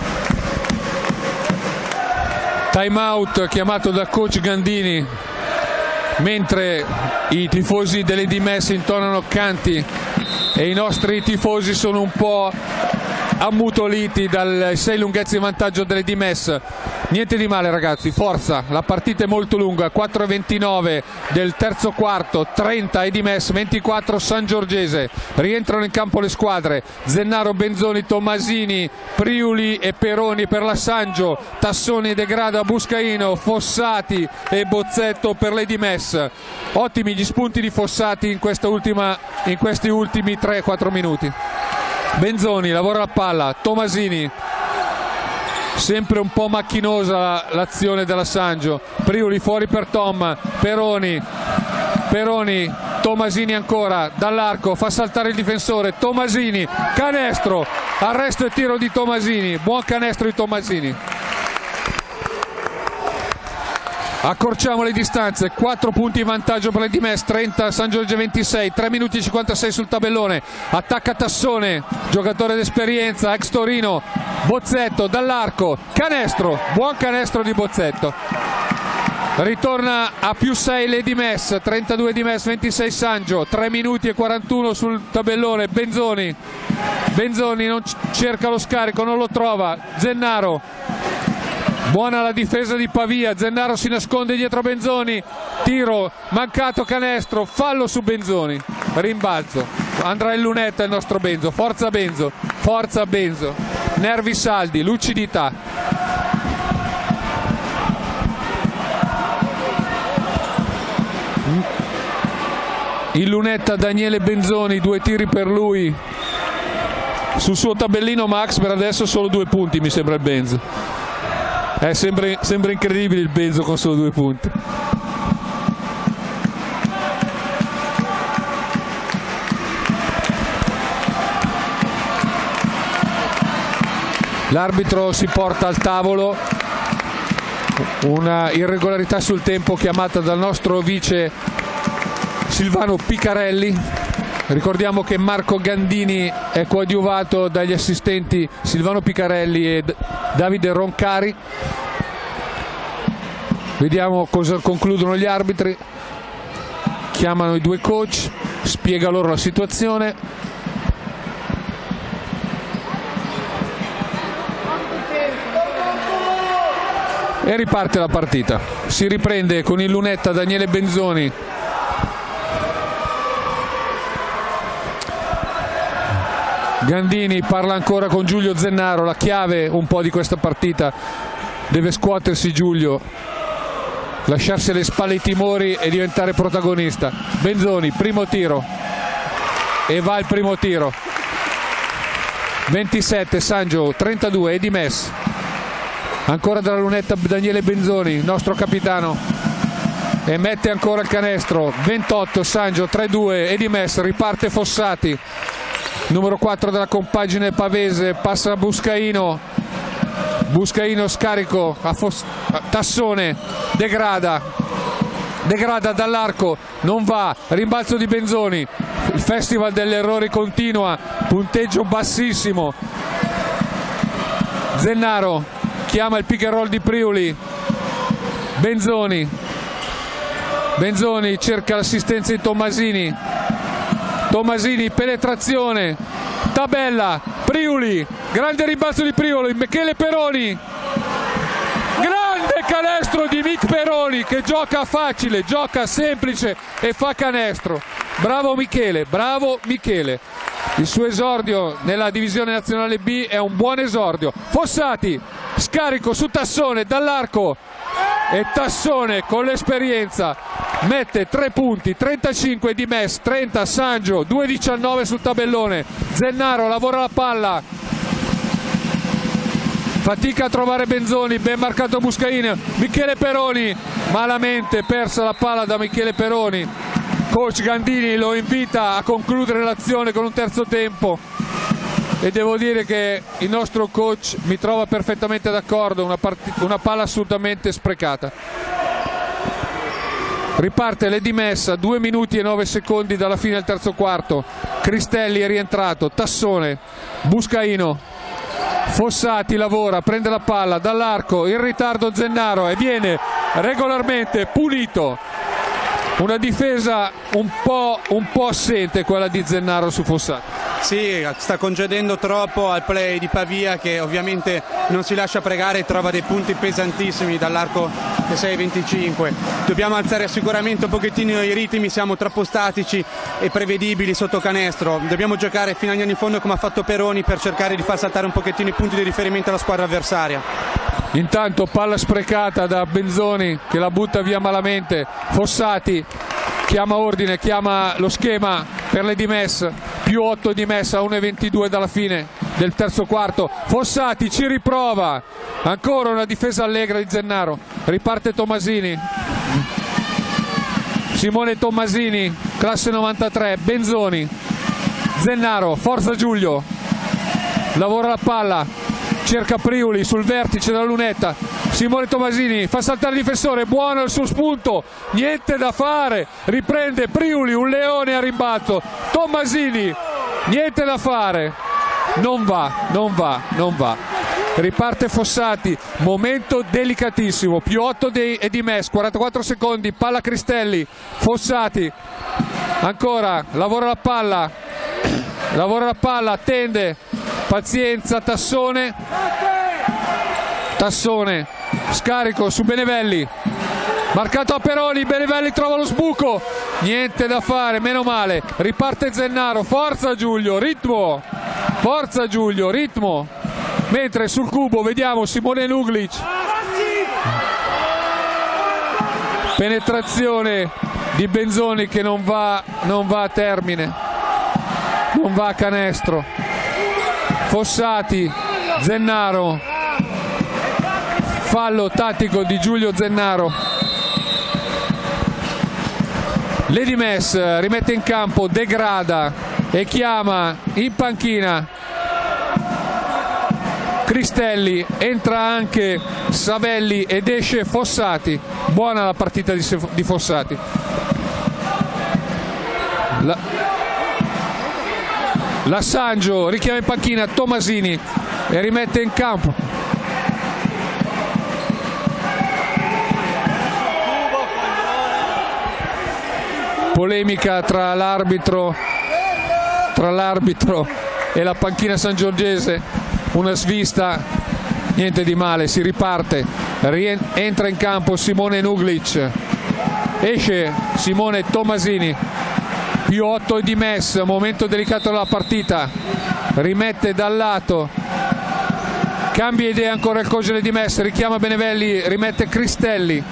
Time out chiamato da coach Gandini mentre i tifosi delle D M S intonano canti e i nostri tifosi sono un po' ammutoliti dal sei lunghezze di vantaggio delle D M S. Niente di male ragazzi, forza, la partita è molto lunga. Quattro e ventinove del terzo quarto, trenta E D M S, ventiquattro Sangiorgese. Rientrano in campo le squadre: Zennaro, Benzoni, Tomasini, Priuli e Peroni per la Sangio, Tassoni, Degrada, Buscaino, Fossati e Bozzetto per le D M S. Ottimi gli spunti di Fossati in, questa ultima, in questi ultimi tre quattro minuti. Benzoni lavora la palla, Tomasini, sempre un po' macchinosa l'azione della Sangio. Priuli fuori per Tom, Peroni, Peroni, Tomasini ancora dall'arco, fa saltare il difensore, Tomasini, canestro, arresto e tiro di Tomasini, buon canestro di Tomasini. Accorciamo le distanze, quattro punti in vantaggio per le D M S, trenta Sangiorgese ventisei, tre minuti e cinquantasei sul tabellone. Attacca Tassone, giocatore d'esperienza, ex Torino. Bozzetto dall'arco, canestro, buon canestro di Bozzetto. Ritorna a più sei le D M S, trentadue D M S, ventisei Sangio, tre minuti e quarantuno sul tabellone. Benzoni, Benzoni non cerca lo scarico, non lo trova. Zennaro, buona la difesa di Pavia, Zennaro si nasconde dietro Benzoni, tiro mancato, canestro, fallo su Benzoni, rimbalzo, andrà in lunetta il nostro Benzo. Forza Benzo, forza Benzo, nervi saldi, lucidità. In lunetta Daniele Benzoni, due tiri per lui. Sul suo tabellino Max per adesso solo due punti mi sembra il Benzo. Eh, sembra, sembra incredibile il Benzo con solo due punti. L'arbitro si porta al tavolo, una irregolarità sul tempo chiamata dal nostro vice Silvano Picarelli. Ricordiamo che Marco Gandini è coadiuvato dagli assistenti Silvano Picarelli e Davide Roncari. Vediamo cosa concludono gli arbitri. Chiamano i due coach, spiega loro la situazione. E riparte la partita. Si riprende con il lunetta Daniele Benzoni. Gandini parla ancora con Giulio Zennaro, la chiave un po' di questa partita. Deve scuotersi Giulio, lasciarsi alle spalle i timori e diventare protagonista. Benzoni, primo tiro. E va il primo tiro. ventisette Sangio, trentadue Edi Mess. Ancora dalla lunetta Daniele Benzoni, nostro capitano, e mette ancora il canestro. ventotto Sangio, tre due Edi Mess. Riparte Fossati, numero quattro della compagine pavese, passa a Buscaino. Buscaino scarico a, Foss a Tassone, degrada degrada dall'arco, non va, rimbalzo di Benzoni. Il festival degli errori continua, punteggio bassissimo. Zennaro chiama il pick and roll di Priuli. Benzoni Benzoni cerca l'assistenza di Tommasini. Tommasini, penetrazione, tabella, Priuli, grande rimbalzo di Priuli. Michele Peroni, grande canestro di Mick Peroni, che gioca facile, gioca semplice e fa canestro. Bravo Michele, bravo Michele. Il suo esordio nella divisione nazionale B è un buon esordio. Fossati, scarico su Tassone dall'arco, e Tassone con l'esperienza mette tre punti. Trentacinque di Mess, trenta Sangio, due diciannove sul tabellone. Zennaro lavora la palla, fatica a trovare Benzoni, ben marcato Buscaino. Michele Peroni, malamente persa la palla da Michele Peroni. Coach Gandini lo invita a concludere l'azione con un terzo tempo, e devo dire che il nostro coach mi trova perfettamente d'accordo. Una, una palla assolutamente sprecata. Riparte l'Edi Mess a due minuti e nove secondi dalla fine del terzo quarto. Cristelli è rientrato, Tassone, Buscaino, Fossati lavora, prende la palla dall'arco, in ritardo Zennaro e viene regolarmente punito. Una difesa un po', un po' assente quella di Zennaro su Fossati. Sì, sta concedendo troppo al play di Pavia, che ovviamente non si lascia pregare e trova dei punti pesantissimi dall'arco dei sei venticinque. Dobbiamo alzare sicuramente un pochettino i ritmi, siamo troppo statici e prevedibili sotto canestro. Dobbiamo giocare fino agli anni in fondo come ha fatto Peroni, per cercare di far saltare un pochettino i punti di riferimento alla squadra avversaria. Intanto palla sprecata da Benzoni, che la butta via malamente. Fossati chiama ordine, chiama lo schema per l'Edi Mess, più otto di Mess a uno e ventidue dalla fine del terzo quarto. Fossati ci riprova, ancora una difesa allegra di Zennaro. Riparte Tommasini, Simone Tommasini, classe novantatré. Benzoni, Zennaro, forza Giulio, lavora la palla, cerca Priuli sul vertice della lunetta. Simone Tommasini fa saltare il difensore, buono il suo spunto, niente da fare, riprende Priuli, un leone a rimbalzo. Tommasini, niente da fare, non va, non va, non va. Riparte Fossati, momento delicatissimo, più otto di Edi Mess, quarantaquattro secondi, palla Cristelli. Fossati ancora, lavora la palla, lavora la palla, attende, pazienza. Tassone, Tassone, scarico su Benevelli, marcato a Peroni. Benevelli trova lo sbuco, niente da fare, meno male. Riparte Zennaro, forza Giulio, ritmo, forza Giulio, ritmo. Mentre sul cubo vediamo Simone Nuglic, penetrazione di Benzoni che non va, non va a termine, non va a canestro. Fossati, Zennaro, fallo tattico di Giulio Zennaro. Lady Mess rimette in campo, degrada e chiama in panchina Cristelli, entra anche Savelli ed esce Fossati. Buona la partita di, di Fossati. La, la Sangio richiama in panchina Tomasini e rimette in campo. Polemica tra l'arbitro tra l'arbitro e la panchina sangiorgese, una svista, niente di male, si riparte, entra in campo Simone Nuglic, esce Simone Tomasini, più otto di Mess, momento delicato della partita, rimette dal lato, cambia idea ancora il Cogele di Mess, richiama Benevelli, rimette Cristelli.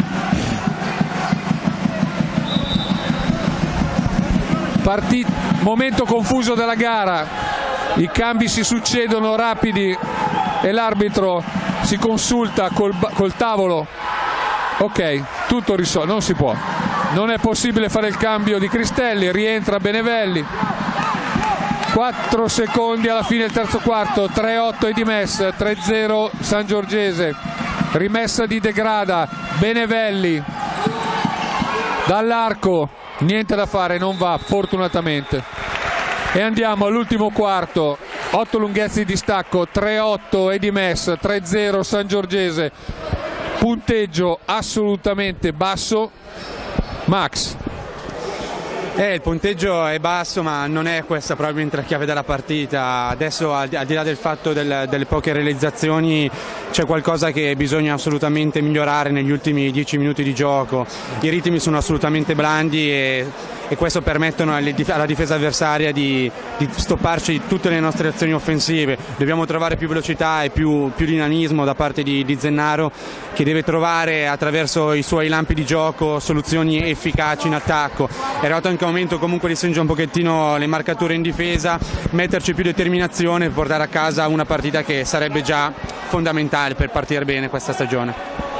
Partit- momento confuso della gara, i cambi si succedono rapidi e l'arbitro si consulta col, col tavolo. Ok, tutto risolto, non si può, non è possibile fare il cambio di Cristelli, rientra Benevelli. quattro secondi alla fine del terzo quarto, tre otto di Mess, tre zero Sangiorgese, rimessa di Degrada, Benevelli dall'arco, niente da fare, non va fortunatamente. E andiamo all'ultimo quarto, otto lunghezze di distacco, tre otto e di Mess, tre zero Sangiorgese, punteggio assolutamente basso. Max. Eh, il punteggio è basso, ma non è questa probabilmente la chiave della partita. Adesso, al, al di là del fatto del, delle poche realizzazioni, c'è qualcosa che bisogna assolutamente migliorare negli ultimi dieci minuti di gioco. I ritmi sono assolutamente blandi e, e questo permettono alle, alla difesa avversaria di, di stopparci tutte le nostre azioni offensive. Dobbiamo trovare più velocità e più, più dinamismo da parte di, di Zennaro, che deve trovare attraverso i suoi lampi di gioco soluzioni efficaci in attacco. È arrivato anche un momento comunque di stringere un pochettino le marcature in difesa, metterci più determinazione e portare a casa una partita che sarebbe già fondamentale per partire bene questa stagione.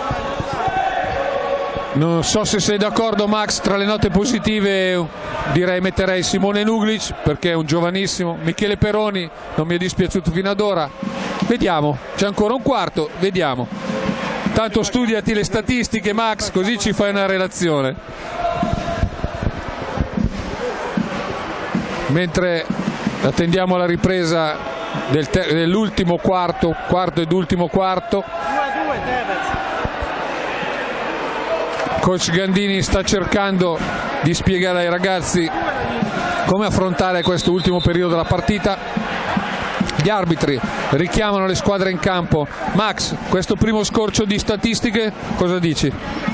Non so se sei d'accordo, Max. Tra le note positive direi metterei Simone Nuglic, perché è un giovanissimo. Michele Peroni non mi è dispiaciuto fino ad ora. Vediamo, c'è ancora un quarto, vediamo. Tanto studiati le statistiche, Max, così ci fai una relazione. Mentre attendiamo la ripresa del dell'ultimo quarto, quarto ed ultimo quarto, Coach Gandini sta cercando di spiegare ai ragazzi come affrontare questo ultimo periodo della partita. Gli arbitri richiamano le squadre in campo. Max, questo primo scorcio di statistiche, cosa dici?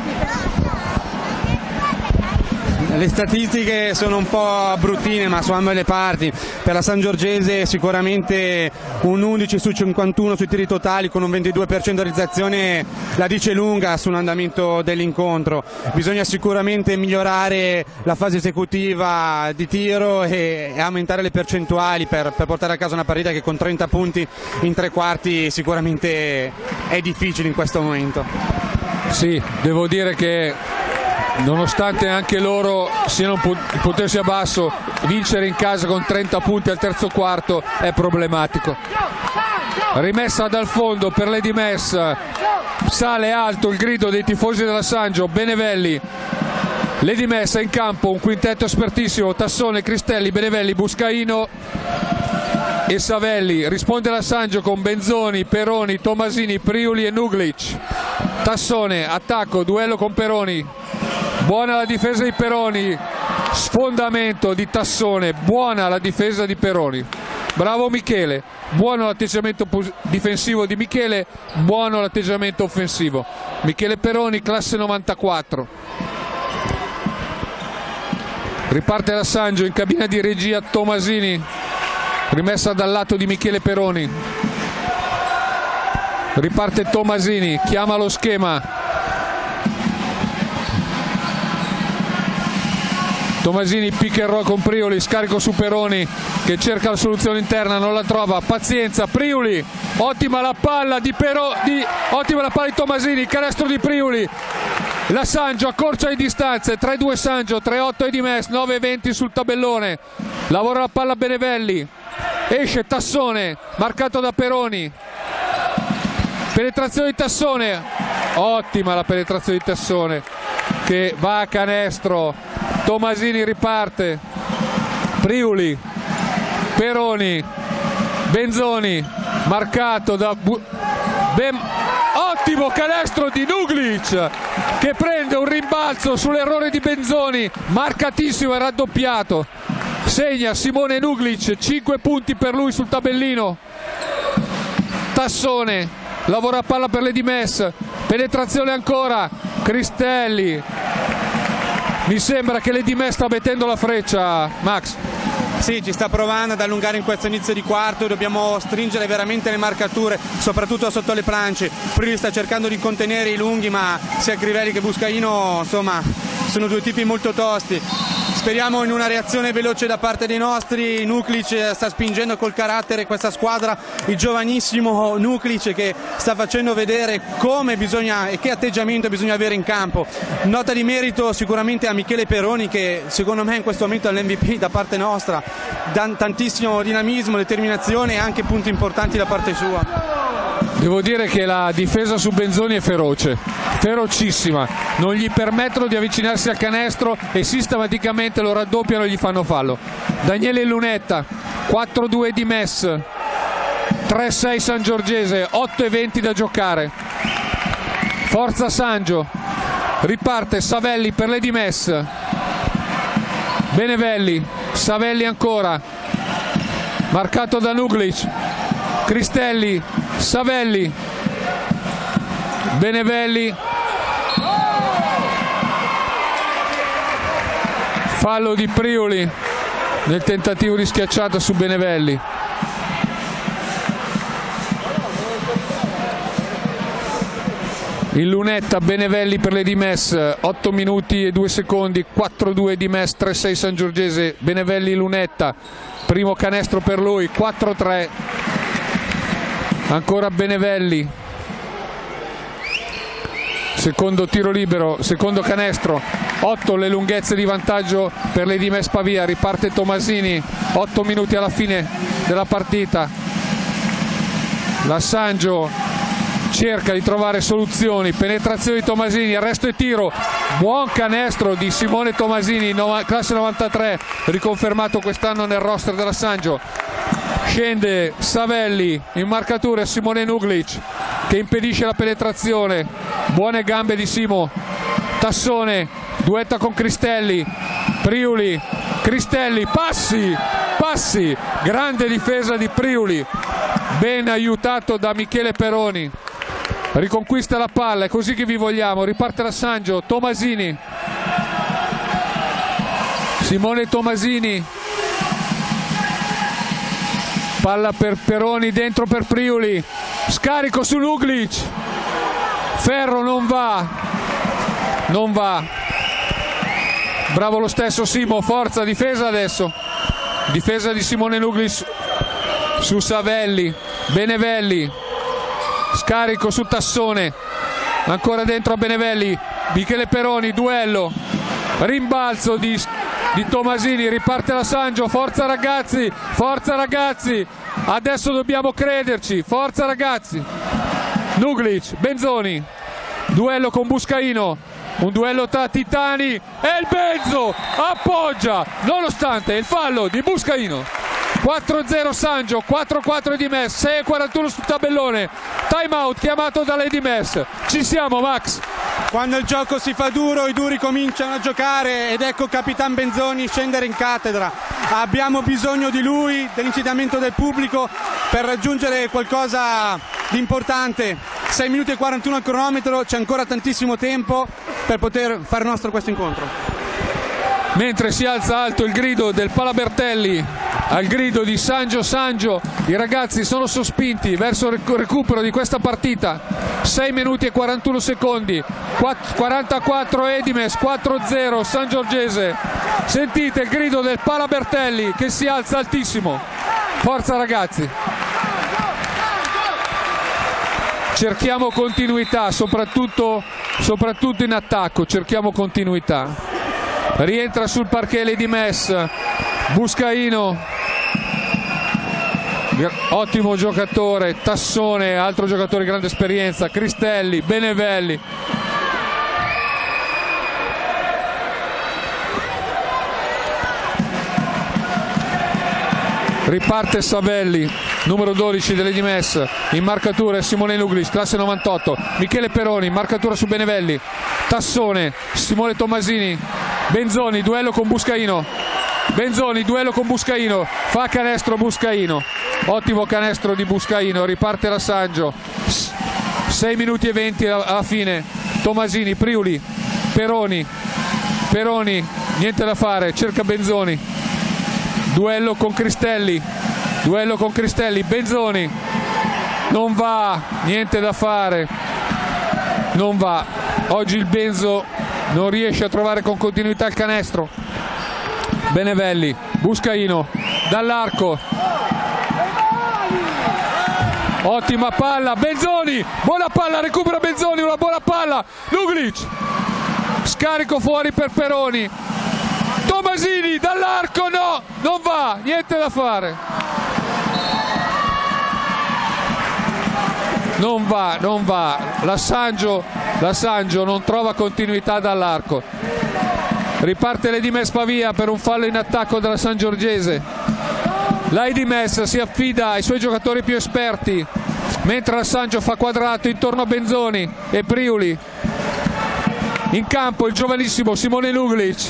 Le statistiche sono un po' bruttine, ma su ambe le parti. Per la Sangiorgese sicuramente un undici su cinquantuno sui tiri totali con un ventidue per cento di realizzazione la dice lunga sull'andamento dell'incontro. Bisogna sicuramente migliorare la fase esecutiva di tiro e, e aumentare le percentuali per, per portare a casa una partita che con trenta punti in tre quarti sicuramente è difficile in questo momento. Sì, devo dire che nonostante anche loro siano un punteggio sia basso, vincere in casa con trenta punti al terzo quarto è problematico. Rimessa dal fondo per Lady Mess, sale alto il grido dei tifosi della Sangio. Benevelli, Lady Mess in campo, un quintetto espertissimo: Tassone, Cristelli, Benevelli, Buscaino e Savelli. Risponde la Sangio con Benzoni, Peroni, Tomasini, Priuli e Nuglic. Tassone, attacco, duello con Peroni, buona la difesa di Peroni, sfondamento di Tassone, buona la difesa di Peroni. Bravo Michele, buono l'atteggiamento difensivo di Michele, buono l'atteggiamento offensivo. Michele Peroni, classe novantaquattro. Riparte la Sangio, in cabina di regia Tomasini, rimessa dal lato di Michele Peroni. Riparte Tomasini, chiama lo schema. Tomasini pick and roll con Priuli, scarico su Peroni che cerca la soluzione interna, non la trova, pazienza, Priuli, ottima la palla di Pero, di, ottima la palla di Tomasini, canestro di Priuli, la Sangio accorcia le distanze, tre due Sangio, tre otto Edimes, nove venti sul tabellone, lavora la palla Benevelli, esce Tassone, marcato da Peroni, penetrazione di Tassone, ottima la penetrazione di Tassone che va a canestro, Tomasini riparte, Priuli, Peroni, Benzoni, marcato da Bu- ben- ottimo canestro di Nuglic che prende un rimbalzo sull'errore di Benzoni, marcatissimo e raddoppiato, segna Simone Nuglic, cinque punti per lui sul tabellino. Tassone lavora a palla per l'Edimes, penetrazione ancora, Cristelli, mi sembra che l'Edimes sta mettendo la freccia, Max. Sì, ci sta provando ad allungare in questo inizio di quarto, dobbiamo stringere veramente le marcature, soprattutto sotto le planche. Priuli sta cercando di contenere i lunghi, ma sia Crivelli che Buscaino, insomma, sono due tipi molto tosti. Speriamo in una reazione veloce da parte dei nostri. Nuglic sta spingendo col carattere questa squadra, il giovanissimo Nuglic che sta facendo vedere come bisogna e che atteggiamento bisogna avere in campo. Nota di merito sicuramente a Michele Peroni che secondo me in questo momento è l'M V P da parte nostra, dà tantissimo dinamismo, determinazione e anche punti importanti da parte sua. Devo dire che la difesa su Benzoni è feroce, ferocissima, non gli permettono di avvicinarsi al canestro e sistematicamente lo raddoppiano e gli fanno fallo. Daniele Lunetta, quattro due di Mess, tre sei Sangiorgese, otto e venti da giocare. Forza Sangio, riparte Savelli per le di Mess, Benevelli, Savelli ancora, marcato da Nuglic, Cristelli, Savelli, Benevelli, fallo di Priuli nel tentativo di schiacciata su Benevelli. Il Lunetta, Benevelli per le Dimes, otto minuti e due secondi, quattro due Dimes, tre sei Sangiorgese, Benevelli Lunetta, primo canestro per lui, quattro tre, ancora Benevelli, secondo tiro libero, secondo canestro, otto le lunghezze di vantaggio per le Dimes Pavia, riparte Tomasini, otto minuti alla fine della partita, la Sangio cerca di trovare soluzioni, penetrazione di Tomasini, arresto e tiro, buon canestro di Simone Tomasini, classe novantatré, riconfermato quest'anno nel roster della Sangio. Scende Savelli in marcatura, Simone Nuglic che impedisce la penetrazione, buone gambe di Simo. Tassone duetta con Cristelli, Priuli, Cristelli, passi, passi, grande difesa di Priuli, ben aiutato da Michele Peroni. Riconquista la palla, è così che vi vogliamo, riparte la Sangio, Tomasini, Simone Tomasini, palla per Peroni, dentro per Priuli, scarico su Nuglic, ferro non va, non va, bravo lo stesso Simo, forza, difesa adesso, difesa di Simone Nuglic su Savelli, Benevelli, scarico su Tassone, ancora dentro a Benevelli, Michele Peroni, duello, rimbalzo di, di Tomasini, riparte la Sangio, forza ragazzi, forza ragazzi, adesso dobbiamo crederci, forza ragazzi. Nuglic, Benzoni, duello con Buscaino, un duello tra titani e il Benzo appoggia nonostante il fallo di Buscaino. quattro zero Sangio, quattro quattro di Mess, sei e quarantuno sul tabellone, time out chiamato da Lady Mess. Ci siamo Max? Quando il gioco si fa duro, i duri cominciano a giocare ed ecco Capitan Benzoni scendere in cattedra. Abbiamo bisogno di lui, dell'incitamento del pubblico per raggiungere qualcosa di importante. sei minuti e quarantuno al cronometro, c'è ancora tantissimo tempo per poter fare nostro questo incontro. Mentre si alza alto il grido del Palabertelli, al grido di Sangio Sangio, i ragazzi sono sospinti verso il recupero di questa partita. sei minuti e quarantuno secondi, quarantaquattro Edimes, quattro zero Sangiorgese. Sentite il grido del Pala Bertelli che si alza altissimo. Forza ragazzi. Cerchiamo continuità, soprattutto, soprattutto in attacco, cerchiamo continuità. Rientra sul parquet Lady Mess, Buscaino, ottimo giocatore, Tassone, altro giocatore di grande esperienza, Cristelli, Benevelli. Riparte Savelli, numero dodici delle Dimess, in marcatura Simone Nuglic, classe novantotto, Michele Peroni, marcatura su Benevelli, Tassone, Simone Tommasini, Benzoni, duello con Buscaino, Benzoni, duello con Buscaino, fa canestro Buscaino, ottimo canestro di Buscaino, riparte la Sangio, sei minuti e venti alla fine, Tommasini, Priuli, Peroni, Peroni, niente da fare, cerca Benzoni. Duello con Cristelli, duello con Cristelli, Benzoni, non va, niente da fare, non va, oggi il Benzo non riesce a trovare con continuità il canestro. Benevelli, Buscaino, dall'arco, ottima palla, Benzoni, buona palla, recupera Benzoni, una buona palla, Nuglic, scarico fuori per Peroni, Tommasini dall'arco, no, non va, niente da fare, non va, non va, la Sangio, la Sangio non trova continuità dall'arco, riparte Lady Mess Pavia per un fallo in attacco della Sangiorgese, Lady Mess si affida ai suoi giocatori più esperti, mentre la Sangio fa quadrato intorno a Benzoni e Priuli, in campo il giovanissimo Simone Nuglic.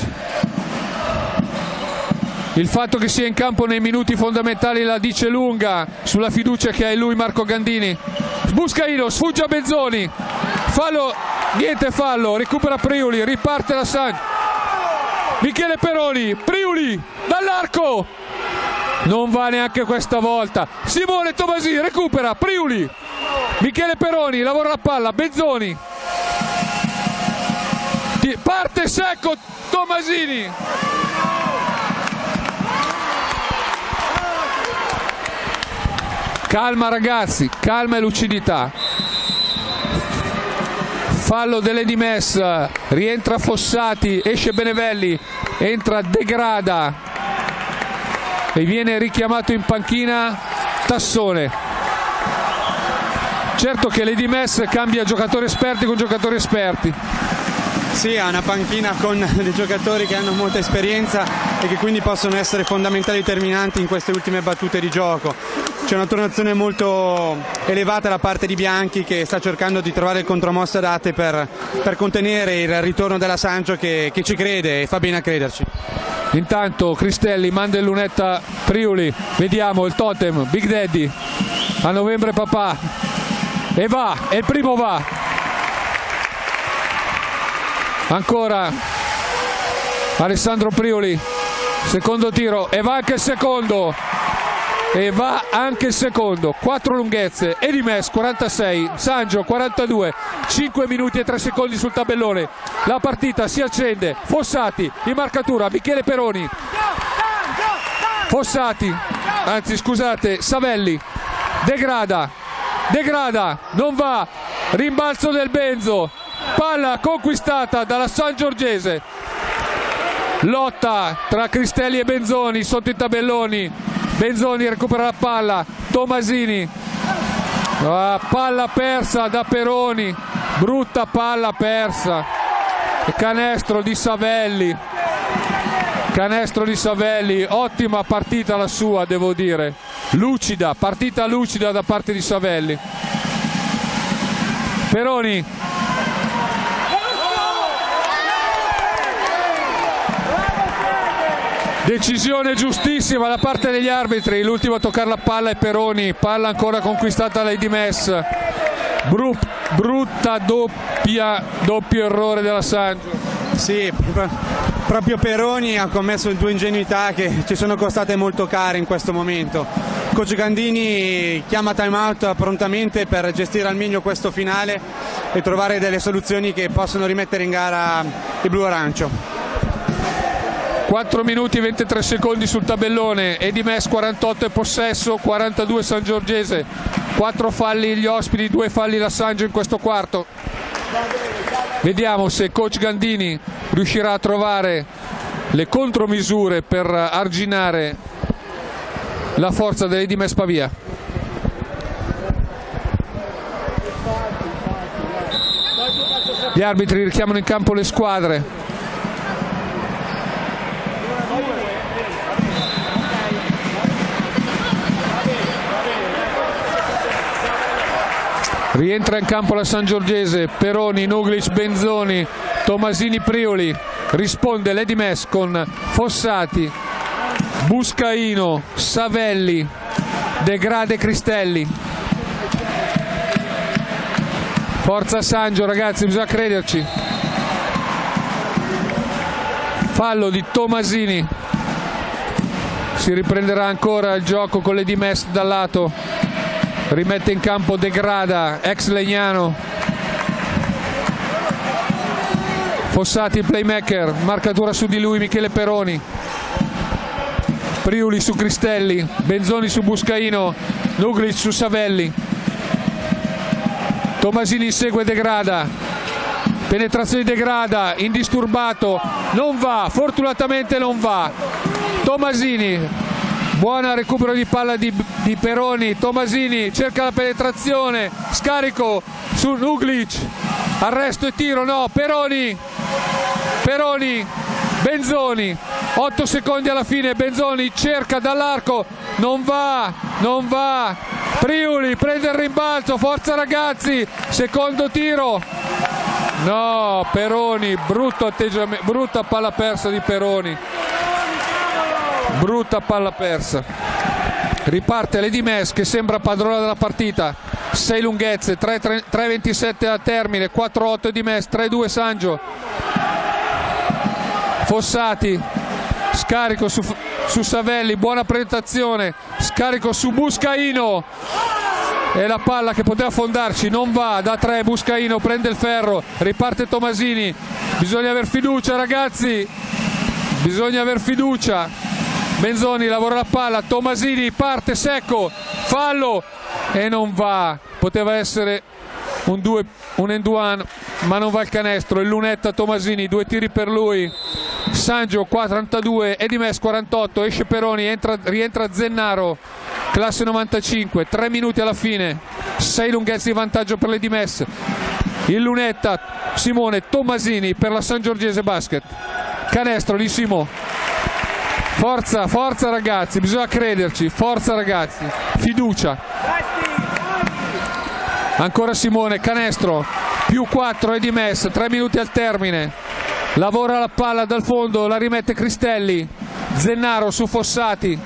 Il fatto che sia in campo nei minuti fondamentali la dice lunga sulla fiducia che ha in lui Marco Gandini. Buscaino sfugge a Benzoni, fallo, niente fallo, recupera Priuli, riparte la San. Michele Peroni, Priuli dall'arco, non va neanche questa volta. Simone Tommasini recupera, Priuli, Michele Peroni lavora la palla, Benzoni, parte secco Tommasini. Calma ragazzi, calma e lucidità. Fallo delle Dimess, rientra Fossati, esce Benevelli, entra Degrada e viene richiamato in panchina Tassone. Certo che le Dimess cambia giocatori esperti con giocatori esperti. Sì, ha una panchina con dei giocatori che hanno molta esperienza e che quindi possono essere fondamentali e determinanti in queste ultime battute di gioco. C'è una turnazione molto elevata da parte di Bianchi che sta cercando di trovare il contromosse adatte per, per contenere il ritorno della Sangio che, che ci crede e fa bene a crederci. Intanto Cristelli manda in lunetta Priuli, vediamo il totem, Big Daddy, a novembre papà, e va, e il primo va. Ancora Alessandro Priuli, secondo tiro e va anche il secondo, e va anche il secondo, quattro lunghezze, Edimes quarantasei, Sangio quarantadue, cinque minuti e tre secondi sul tabellone, la partita si accende, Fossati in marcatura, Michele Peroni, Fossati, anzi scusate, Savelli, Degrada, Degrada, non va, rimbalzo del Benzo, palla conquistata dalla Sangiorgese, lotta tra Cristelli e Benzoni sotto i tabelloni, Benzoni recupera la palla, Tommasini, ah, palla persa da Peroni, brutta palla persa, canestro di Savelli, canestro di Savelli, ottima partita la sua devo dire, lucida, partita lucida da parte di Savelli. Peroni, decisione giustissima da parte degli arbitri, l'ultimo a toccare la palla è Peroni, palla ancora conquistata dai Dimess, Bru brutta doppia, doppio errore della Sangio. Sì, proprio Peroni ha commesso due ingenuità che ci sono costate molto care in questo momento. Coach Gandini chiama time out prontamente per gestire al meglio questo finale e trovare delle soluzioni che possono rimettere in gara il blu arancio. quattro minuti e ventitré secondi sul tabellone. Edimes quarantotto e possesso, quarantadue Sangiorgese. quattro falli gli ospiti, due falli la Sangio in questo quarto. Vediamo se coach Gandini riuscirà a trovare le contromisure per arginare la forza dell'Edimes Pavia. Gli arbitri richiamano in campo le squadre. Rientra in campo la Sangiorgese, Peroni, Nuglic, Benzoni, Tomasini, Priuli. Risponde l'Edimes con Fossati, Buscaino, Savelli, De Grade, Cristelli. Forza Sangio, ragazzi, bisogna crederci. Fallo di Tomasini. Si riprenderà ancora il gioco con l'Edimes dal lato. Rimette in campo De Grada, ex Legnano. Fossati playmaker, marcatura su di lui Michele Peroni. Priuli su Cristelli, Benzoni su Buscaino, Nuglic su Savelli. Tomasini segue De Grada, penetrazione di De Grada, indisturbato, non va, fortunatamente non va. Tomasini, buona recupero di palla di, di Peroni. Tomasini cerca la penetrazione, scarico su Nuglic, arresto e tiro, no, Peroni, Peroni, Benzoni, otto secondi alla fine, Benzoni cerca dall'arco, non va, non va. Priuli prende il rimbalzo, forza ragazzi, secondo tiro, no, Peroni, brutto atteggiamento, brutta palla persa di Peroni, brutta palla persa. Riparte l'Edimes che sembra padrona della partita, sei lunghezze, tre ventisette a termine, quattro otto Edimes, tre due Sangio. Fossati, scarico su, su Savelli, buona presentazione, scarico su Buscaino e la palla che poteva fondarci non va, da tre Buscaino prende il ferro, riparte Tomasini. Bisogna aver fiducia ragazzi, bisogna aver fiducia. Benzoni lavora la palla, Tomasini parte secco, fallo e non va, poteva essere un, due, un end one ma non va il canestro. Il lunetta Tomasini, due tiri per lui. Sangio quarantadue, Edimes quarantotto, esce Peroni, entra, rientra Zennaro, classe novantacinque, tre minuti alla fine, sei lunghezze di vantaggio per l'Edimes. Il lunetta Simone Tomasini per la Sangiorgese Basket. Canestro di Simo. Forza, forza ragazzi, bisogna crederci, forza ragazzi, fiducia. Ancora Simone, canestro, più quattro Edimes, tre minuti al termine. Lavora la palla dal fondo, la rimette Cristelli, Zennaro su Fossati.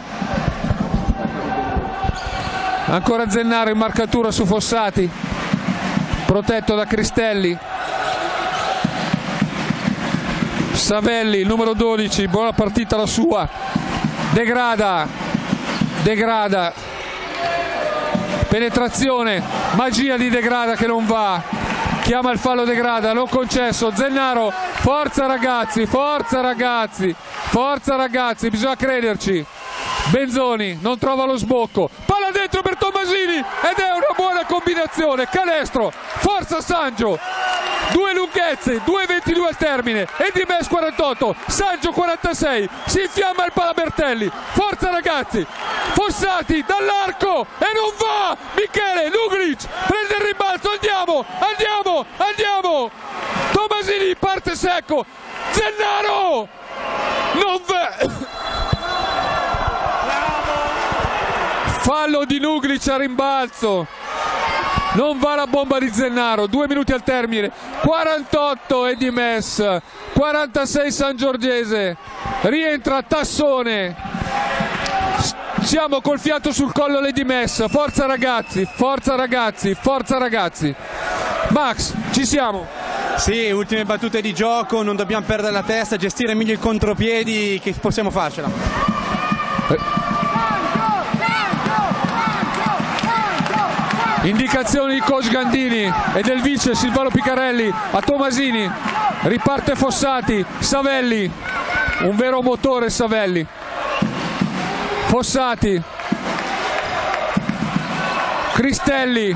Ancora Zennaro in marcatura su Fossati, protetto da Cristelli. Savelli, il numero dodici, buona partita la sua. De Grada, De Grada, penetrazione, magia di De Grada che non va, chiama il fallo De Grada, non concesso. Zennaro, forza ragazzi, forza ragazzi, forza ragazzi, bisogna crederci. Benzoni non trova lo sbocco, palla dentro per Tomasini ed è una buona combinazione, canestro, forza Sangio. Due lunghezze, due ventidue al termine, Edimes quarantotto, Sangio quarantasei, si infiamma il Palabertelli, forza ragazzi, Fossati dall'arco e non va, Michele Nuglic prende il rimbalzo, andiamo, andiamo, andiamo, Tomasini parte secco, Zennaro, non va, fallo di Nuglic a rimbalzo. Non va la bomba di Zennaro, due minuti al termine, quarantotto Edimes, quarantasei Sangiorgese, rientra Tassone, siamo col fiato sul collo l'Edimes, forza ragazzi, forza ragazzi, forza ragazzi. Max, ci siamo? Sì, ultime battute di gioco, non dobbiamo perdere la testa, gestire meglio il contropiedi, che possiamo farcela. Eh. Indicazioni di coach Gandini e del vice Silvano Picarelli a Tomasini, riparte Fossati, Savelli, un vero motore Savelli. Fossati, Cristelli,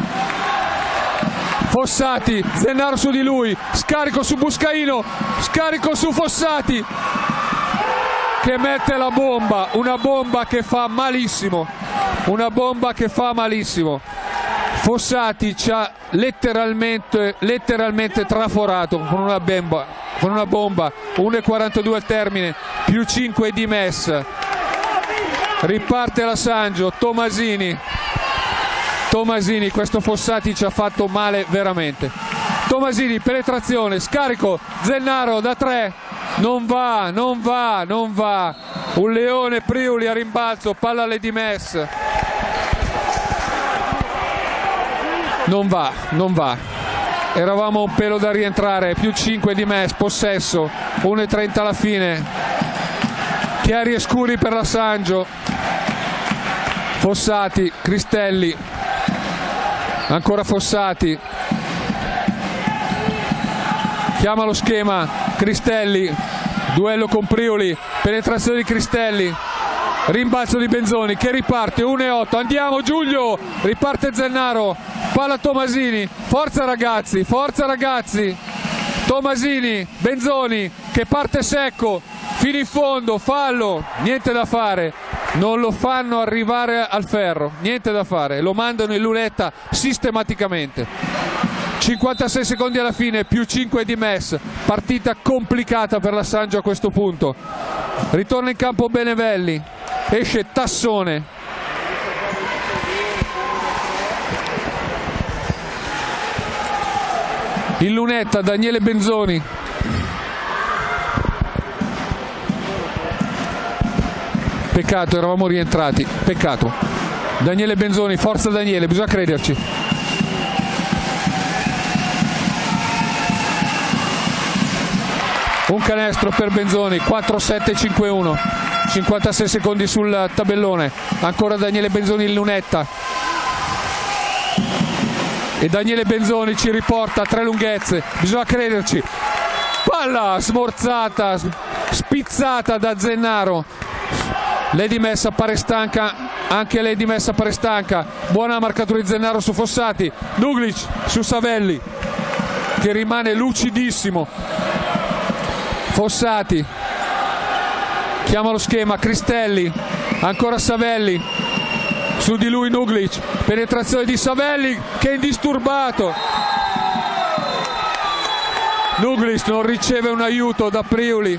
Fossati, Zennaro su di lui, scarico su Buscaino, scarico su Fossati che mette la bomba, una bomba che fa malissimo, una bomba che fa malissimo. Fossati ci ha letteralmente, letteralmente traforato con una bomba, con una bomba, uno e quarantadue al termine, più cinque di Mess. Riparte la Sangio, Tomasini, Tomasini, questo Fossati ci ha fatto male veramente. Tomasini, penetrazione, scarico, Zennaro da tre, non va, non va, non va. Un leone Priuli a rimbalzo, palla alle di Mess. Non va, non va. Eravamo un pelo da rientrare, più cinque di Mess, possesso, uno e trenta alla fine. Chiari e scuri per la Sangio. Fossati, Cristelli, ancora Fossati. Chiama lo schema, Cristelli, duello con Priuli, penetrazione di Cristelli. Rimbalzo di Benzoni che riparte, uno e otto, andiamo Giulio, riparte Zennaro, palla Tomasini, forza ragazzi, forza ragazzi, Tomasini, Benzoni che parte secco, fino in fondo, fallo, niente da fare, non lo fanno arrivare al ferro, niente da fare, lo mandano in lunetta sistematicamente. cinquantasei secondi alla fine, più cinque di Mess, partita complicata per la Sangio a questo punto. Ritorna in campo Benevelli, esce Tassone. In lunetta Daniele Benzoni. Peccato, eravamo rientrati, peccato. Daniele Benzoni, forza Daniele, bisogna crederci. Un canestro per Benzoni, quattro sette cinque uno, cinquantasei secondi sul tabellone, ancora Daniele Benzoni in lunetta e Daniele Benzoni ci riporta a tre lunghezze, bisogna crederci, palla smorzata, spizzata da Zennaro. Lady Mess appare stanca, anche Lady Mess appare stanca, buona marcatura di Zennaro su Fossati, Nuglic su Savelli che rimane lucidissimo. Fossati chiama lo schema, Cristelli, ancora Savelli, su di lui Nuglic, penetrazione di Savelli che è indisturbato. Nuglic non riceve un aiuto da Priuli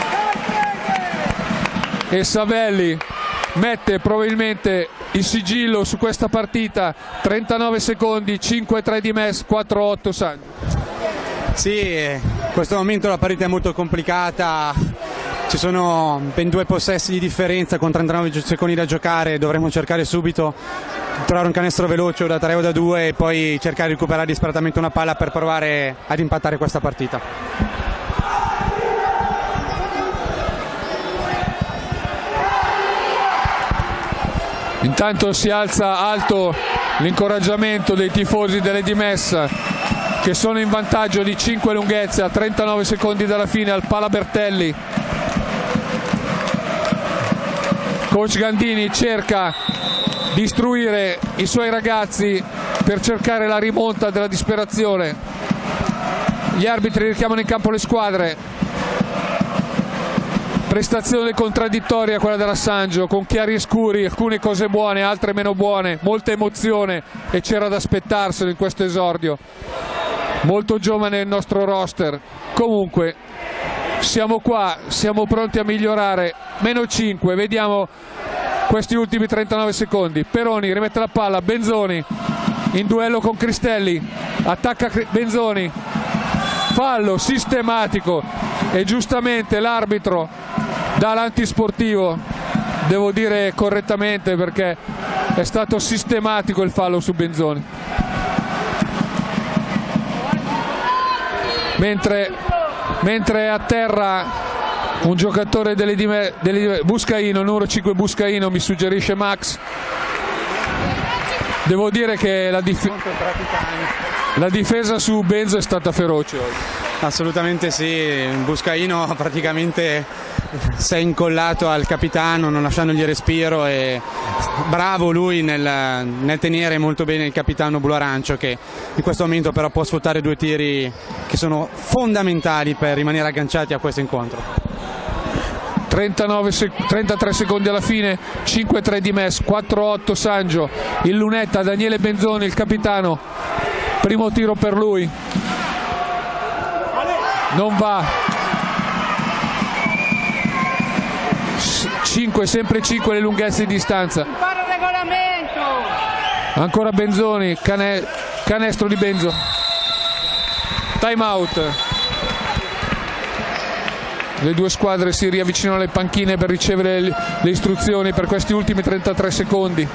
e Savelli mette probabilmente il sigillo su questa partita. Trentanove secondi, cinque tre di Mess, quattro otto Sangio. Sì, in questo momento la partita è molto complicata, ci sono ben due possessi di differenza con trentanove secondi da giocare, dovremmo cercare subito di trovare un canestro veloce o da tre o da due e poi cercare di recuperare disperatamente una palla per provare ad impattare questa partita. Intanto si alza alto l'incoraggiamento dei tifosi delle di Mess che sono in vantaggio di cinque lunghezze a trentanove secondi dalla fine al Pala Bertelli. Coach Gandini cerca di istruire i suoi ragazzi per cercare la rimonta della disperazione. Gli arbitri richiamano in campo le squadre. Prestazione contraddittoria quella della Sangio, con chiari e scuri, alcune cose buone, altre meno buone, molta emozione e c'era da aspettarselo in questo esordio. Molto giovane il nostro roster, comunque siamo qua, siamo pronti a migliorare. Meno cinque, vediamo questi ultimi trentanove secondi. Peroni rimette la palla, Benzoni in duello con Cristelli, attacca Benzoni, fallo sistematico e giustamente l'arbitro dà l'antisportivo, devo dire correttamente perché è stato sistematico il fallo su Benzoni. Mentre, mentre a terra un giocatore delle dime, delle, Buscaino, numero cinque Buscaino, mi suggerisce Max, Devo dire che la, dif la difesa su Benzo è stata feroce oggi. Assolutamente sì, Buscaino praticamente si è incollato al capitano non lasciandogli respiro, e bravo lui nel, nel tenere molto bene il capitano blu arancio, che in questo momento però può sfruttare due tiri che sono fondamentali per rimanere agganciati a questo incontro. trentanove, trentatré secondi alla fine, cinque tre di Mes, quattro otto Sangio, il lunetta, Daniele Benzoni, il capitano, primo tiro per lui, non va, cinque, sempre cinque le lunghezze di distanza, ancora Benzoni, cane, canestro di Benzo, time out. Le due squadre si riavvicinano alle panchine per ricevere le istruzioni per questi ultimi trentatré secondi.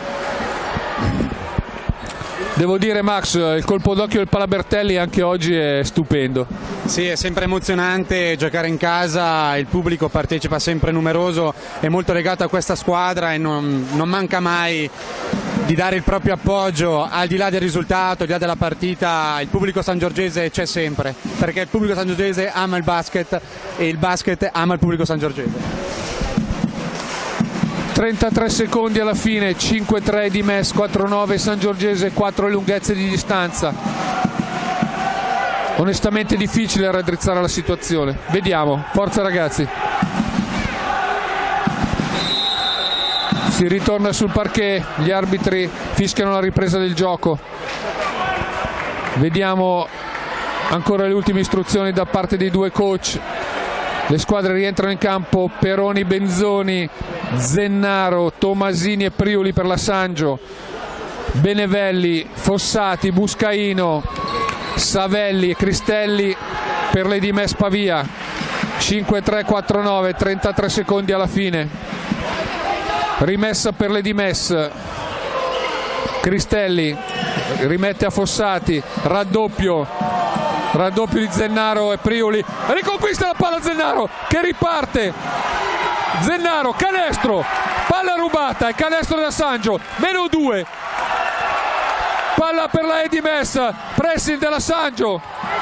Devo dire, Max, il colpo d'occhio del Palabertelli anche oggi è stupendo. Sì, è sempre emozionante giocare in casa, il pubblico partecipa sempre numeroso, è molto legato a questa squadra e non, non manca mai di dare il proprio appoggio, al di là del risultato, al di là della partita. Il pubblico sangiorgese c'è sempre, perché il pubblico sangiorgese ama il basket e il basket ama il pubblico sangiorgese. trentatré secondi alla fine, cinque tre di Mes, quattro nove Sangiorgese, quattro lunghezze di distanza. Onestamente difficile raddrizzare la situazione. Vediamo, forza ragazzi. Si ritorna sul parquet, gli arbitri fischiano la ripresa del gioco. Vediamo ancora le ultime istruzioni da parte dei due coach. Le squadre rientrano in campo: Peroni, Benzoni, Zennaro, Tomasini e Priuli per la Sangio, Benevelli, Fossati, Buscaino, Savelli e Cristelli per le di Mes Pavia. Cinque tre quattro nove, trentatré secondi alla fine. Rimessa per le di Mes. Cristelli rimette a Fossati, raddoppio. Raddoppio di Zennaro e Priuli, riconquista la palla Zennaro che riparte, Zennaro, canestro, palla rubata e canestro da Sangio, meno due, palla per la di Mes, pressing della Sangio,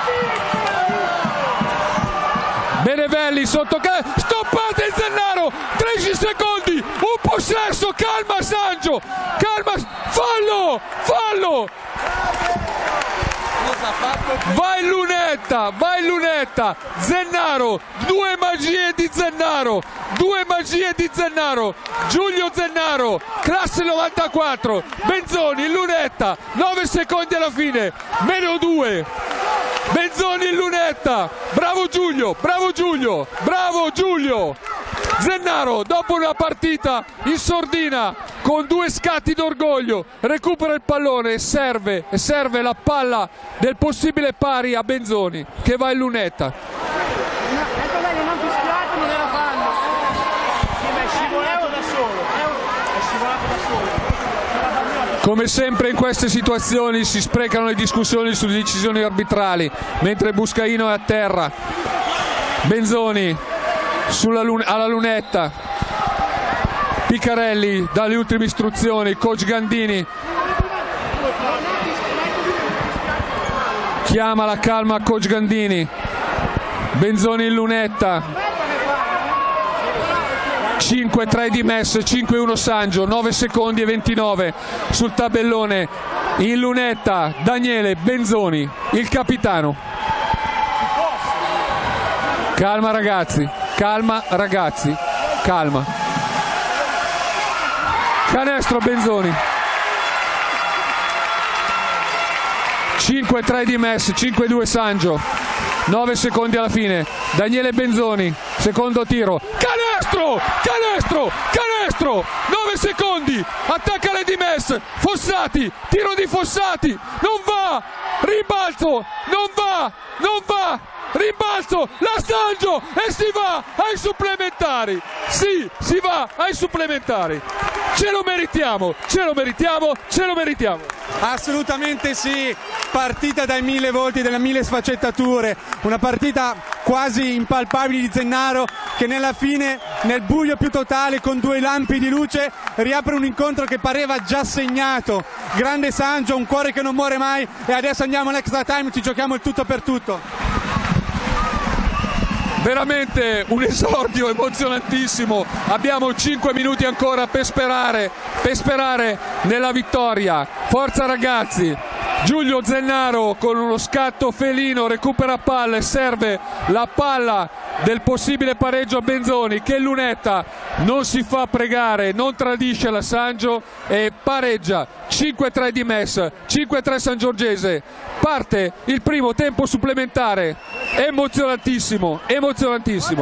Benevelli sotto, stoppate il Zennaro, tredici secondi, un possesso, calma Sangio, calma, fallo, fallo! Vai Lunetta, vai Lunetta, Zennaro, due magie di Zennaro, due magie di Zennaro, Giulio Zennaro, classe novantaquattro, Benzoni, Lunetta, nove secondi alla fine, meno due, Benzoni, Lunetta, bravo Giulio, bravo Giulio, bravo Giulio, Zennaro dopo una partita in sordina con due scatti d'orgoglio recupera il pallone e serve, e serve la palla del possibile pari a Benzoni che va in lunetta. Ecco bene, non fischiato, non era fallo. Sì, ma è scivolato da solo. È scivolato da solo. Come sempre in queste situazioni si sprecano le discussioni sulle decisioni arbitrali, mentre Buscaino è a terra. Benzoni sulla lun alla lunetta, Piccarelli dà le ultime istruzioni, coach Gandini chiama la calma a coach Gandini. Benzoni in lunetta, cinque tre di Mes, cinque uno Sangio, nove secondi e ventinove sul tabellone. In lunetta Daniele Benzoni, il capitano. Calma ragazzi, calma ragazzi, calma. Canestro Benzoni. cinque tre di Mes, cinque due Sangio, nove secondi alla fine. Daniele Benzoni, secondo tiro, canestro, canestro, canestro, nove secondi, attacca le di Mes, Fossati, tiro di Fossati, non va, rimbalzo, non va, non va, rimbalzo, la Sangio e si va ai supplementari, sì, si va ai supplementari, ce lo meritiamo, ce lo meritiamo, ce lo meritiamo. Assolutamente sì, partita dai mille volti, delle mille sfaccettature, una partita quasi impalpabile di Zennaro che nella fine nel buio più totale con due lampi di luce riapre un incontro che pareva già segnato. Grande Sangio, un cuore che non muore mai, e adesso andiamo all'extra time, ci giochiamo il tutto per tutto. Veramente un esordio emozionantissimo, abbiamo cinque minuti ancora per sperare, per sperare nella vittoria. Forza ragazzi! Giulio Zennaro con uno scatto felino recupera palla e serve la palla del possibile pareggio a Benzoni, che Lunetta non si fa pregare, non tradisce la Sangio e pareggia. Cinque a tre di Metz, cinque a tre Sangiorgese. Parte il primo tempo supplementare, emozionantissimo, emozionantissimo.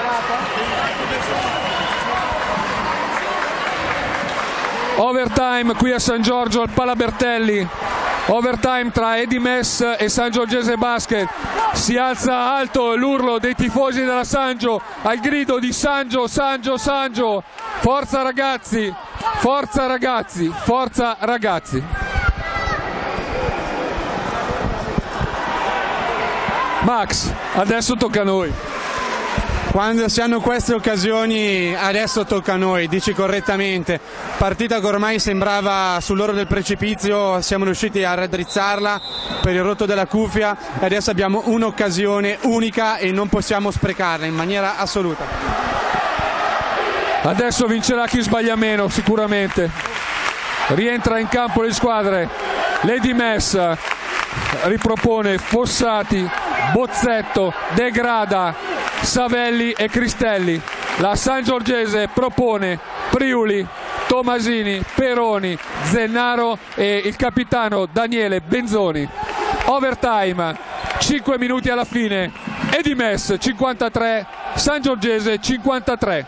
Overtime qui a San Giorgio al Palabertelli. Overtime tra Edi Metz e Sangiorgese Basket. Si alza alto l'urlo dei tifosi della Sangio al grido di Sangio, Sangio, Sangio. Forza ragazzi, forza ragazzi, forza ragazzi. Max, adesso tocca a noi. Quando si hanno queste occasioni adesso tocca a noi, dici correttamente. Partita che ormai sembrava sull'orlo del precipizio, siamo riusciti a raddrizzarla per il rotto della cuffia e adesso abbiamo un'occasione unica e non possiamo sprecarla in maniera assoluta. Adesso vincerà chi sbaglia meno sicuramente. Rientra in campo le squadre. Lady Metz ripropone Fossati, Bozzetto, Degrada, Savelli e Cristelli. La Sangiorgese propone Priuli, Tomasini, Peroni, Zennaro e il capitano Daniele Benzoni. Overtime, cinque minuti alla fine. Edi Metz cinquantatré, Sangiorgese cinquantatré.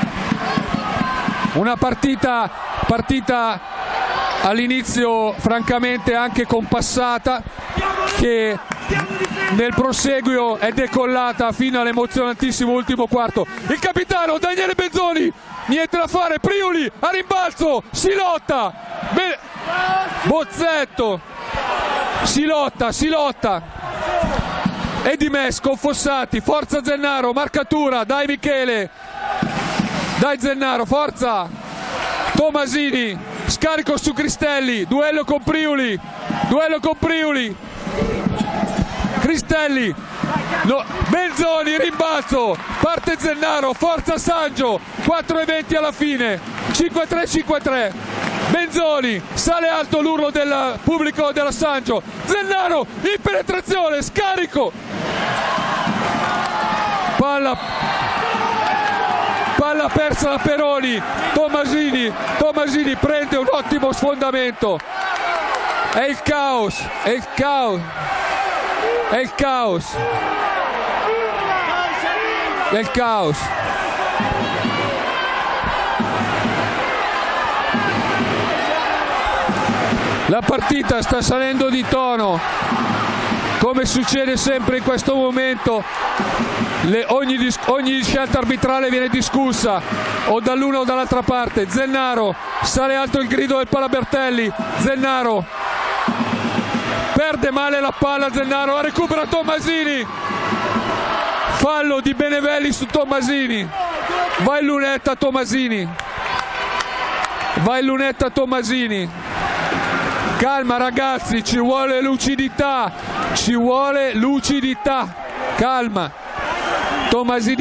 Una partita, partita all'inizio francamente anche compassata, che nel proseguio è decollata fino all'emozionantissimo ultimo quarto. Il capitano Daniele Benzoni, niente da fare, Priuli a rimbalzo, si lotta, Be- Bozzetto, si lotta, si lotta. Edi Metz con Fossati, forza Zennaro, marcatura, dai Michele, dai Zennaro, forza. Tomasini, scarico su Cristelli, duello con Priuli, duello con Priuli. Cristelli, no, Benzoni, rimbalzo, parte Zennaro, forza Sangio, quattro e venti alla fine, cinque a tre, cinque a tre. Benzoni, sale alto l'urlo del pubblico della Sangio, Zennaro, in penetrazione, scarico, palla, palla persa da Peroni, Tomasini, Tomasini prende un ottimo sfondamento, è il caos, è il caos. È il caos, è il caos. La partita sta salendo di tono, come succede sempre in questo momento. Le, ogni, ogni scelta arbitrale viene discussa o dall'una o dall'altra parte. Zennaro, sale alto il grido del Palabertelli, Zennaro perde male la palla, Zennaro, la recupera Tomasini, fallo di Benevelli su Tomasini, va in lunetta Tomasini, va in lunetta Tomasini. Calma ragazzi, ci vuole lucidità, ci vuole lucidità, calma. Tomasini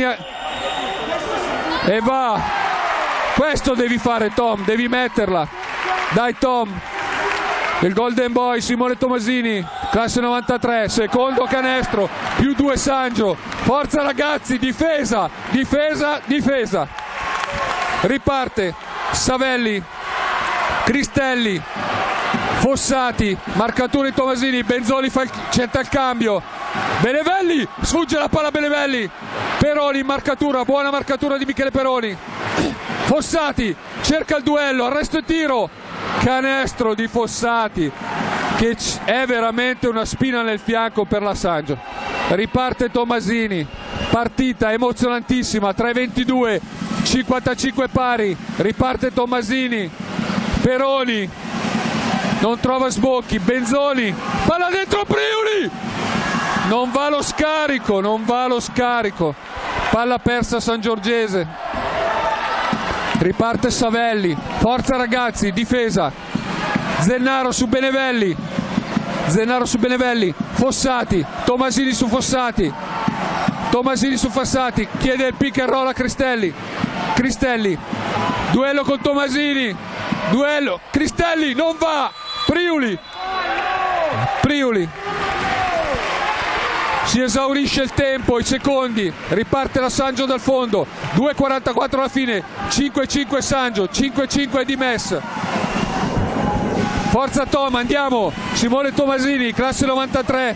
e va, questo devi fare Tom, devi metterla, dai Tom. Il Golden Boy Simone Tomasini, classe novantatré, secondo canestro, più due Sangio, forza ragazzi, difesa, difesa, difesa. Riparte Savelli, Cristelli, Fossati, marcatura di Tomasini, Benzoni fa il, cerca il cambio, Benevelli, sfugge la palla Benevelli, Peroni in marcatura, buona marcatura di Michele Peroni, Fossati cerca il duello, arresto e tiro, canestro di Fossati che è veramente una spina nel fianco per la Sangio. Riparte Tomasini, partita emozionantissima, tre ventidue, cinquantacinque pari, riparte Tomasini, Peroni non trova sbocchi, Benzoni, palla dentro Priuli, non va lo scarico, non va lo scarico, palla persa Sangiorgese. riparte Savelli, forza ragazzi, difesa, Zennaro su Benevelli, Zennaro su Benevelli, Fossati, Tomasini su Fossati, Tomasini su Fossati, chiede il pick and roll a Cristelli, Cristelli, duello con Tomasini, duello, Cristelli non va, Priuli, Priuli, si esaurisce il tempo, i secondi, riparte la Sangio dal fondo, due e quarantaquattro alla fine, cinque e cinque Sangio, cinque e cinque di Mess. Forza Tom, andiamo, Simone Tomasini, classe novantatré.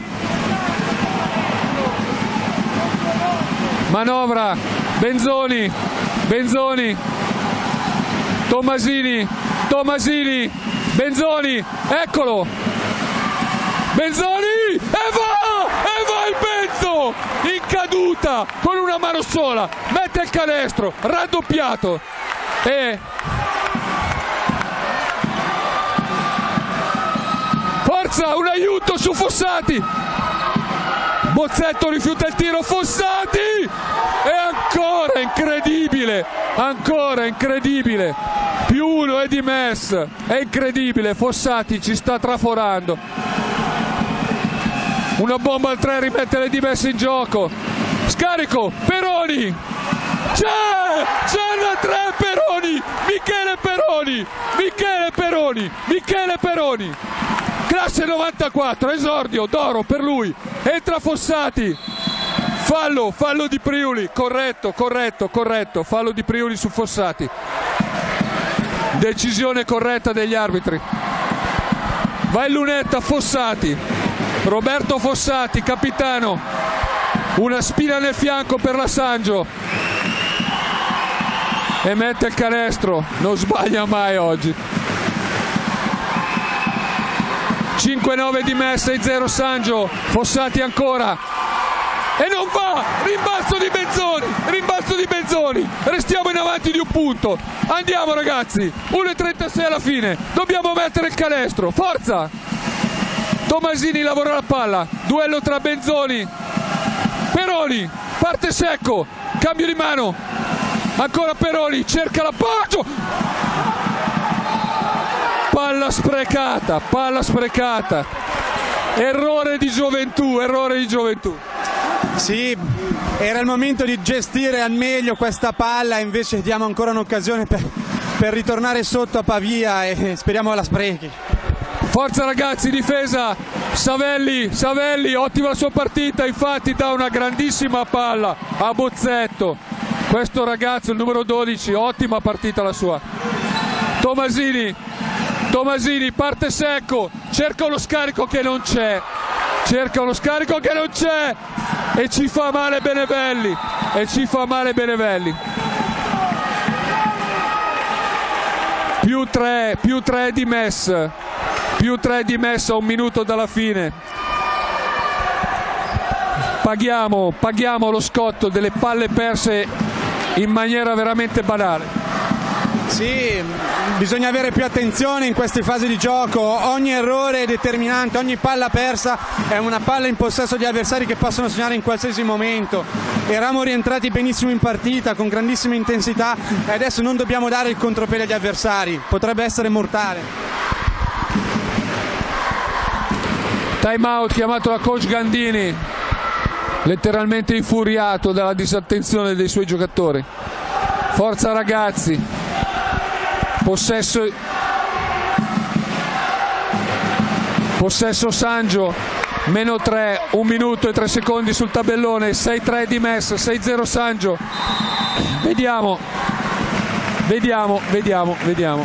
Manovra, Benzoni, Benzoni, Tomasini, Tomasini, Benzoni, eccolo, Benzoni, e va, e va il Benzo, in caduta, con una mano sola, mette il canestro, raddoppiato, e forza, un aiuto su Fossati, Bozzetto rifiuta il tiro, Fossati, e ancora incredibile, ancora incredibile, più uno è di Mess, è incredibile, Fossati ci sta traforando, una bomba al tre, rimette le di Mess in gioco, scarico, Peroni, c'è, c'è la tre, Peroni, Michele Peroni, Michele Peroni, Michele Peroni, classe novantaquattro, esordio d'oro per lui, entra Fossati, fallo, fallo di Priuli, corretto, corretto, corretto, fallo di Priuli su Fossati, decisione corretta degli arbitri, va in lunetta Fossati, Roberto Fossati, capitano, una spina nel fianco per la Sangio e mette il canestro, non sbaglia mai oggi. cinque nove di Mess, sei zero Sangio, Fossati ancora, e non va, rimbalzo di Benzoni, rimbalzo di Benzoni, restiamo in avanti di un punto, andiamo ragazzi, uno e trentasei alla fine, dobbiamo mettere il canestro, forza, Tomasini lavora la palla, duello tra Benzoni, Peroni, parte secco, cambio di mano, ancora Peroni, cerca l'appoggio, palla sprecata, palla sprecata, errore di gioventù, errore di gioventù. Sì, era il momento di gestire al meglio questa palla, invece diamo ancora un'occasione per, per ritornare sotto a Pavia e speriamo la sprechi. Forza ragazzi, difesa, Savelli, Savelli, ottima la sua partita, infatti dà una grandissima palla a Bozzetto, questo ragazzo, il numero dodici, ottima partita la sua. Tomasini, Tomasini parte secco, cerca uno scarico che non c'è, cerca uno scarico che non c'è e ci fa male Benevelli, e ci fa male Benevelli. Più tre, più tre di Mess, più tre di Mess a un minuto dalla fine. Paghiamo, paghiamo lo scotto delle palle perse in maniera veramente banale. Sì, bisogna avere più attenzione in queste fasi di gioco, ogni errore è determinante, ogni palla persa è una palla in possesso di avversari che possono segnare in qualsiasi momento. Eravamo rientrati benissimo in partita, con grandissima intensità, e adesso non dobbiamo dare il contropiede agli avversari, potrebbe essere mortale. Time out chiamato da coach Gandini, letteralmente infuriato dalla disattenzione dei suoi giocatori. Forza ragazzi, possesso possesso Sangio, meno tre, un minuto e tre secondi sul tabellone, sei tre di Mess, sei zero Sangio. Vediamo, vediamo, vediamo, vediamo.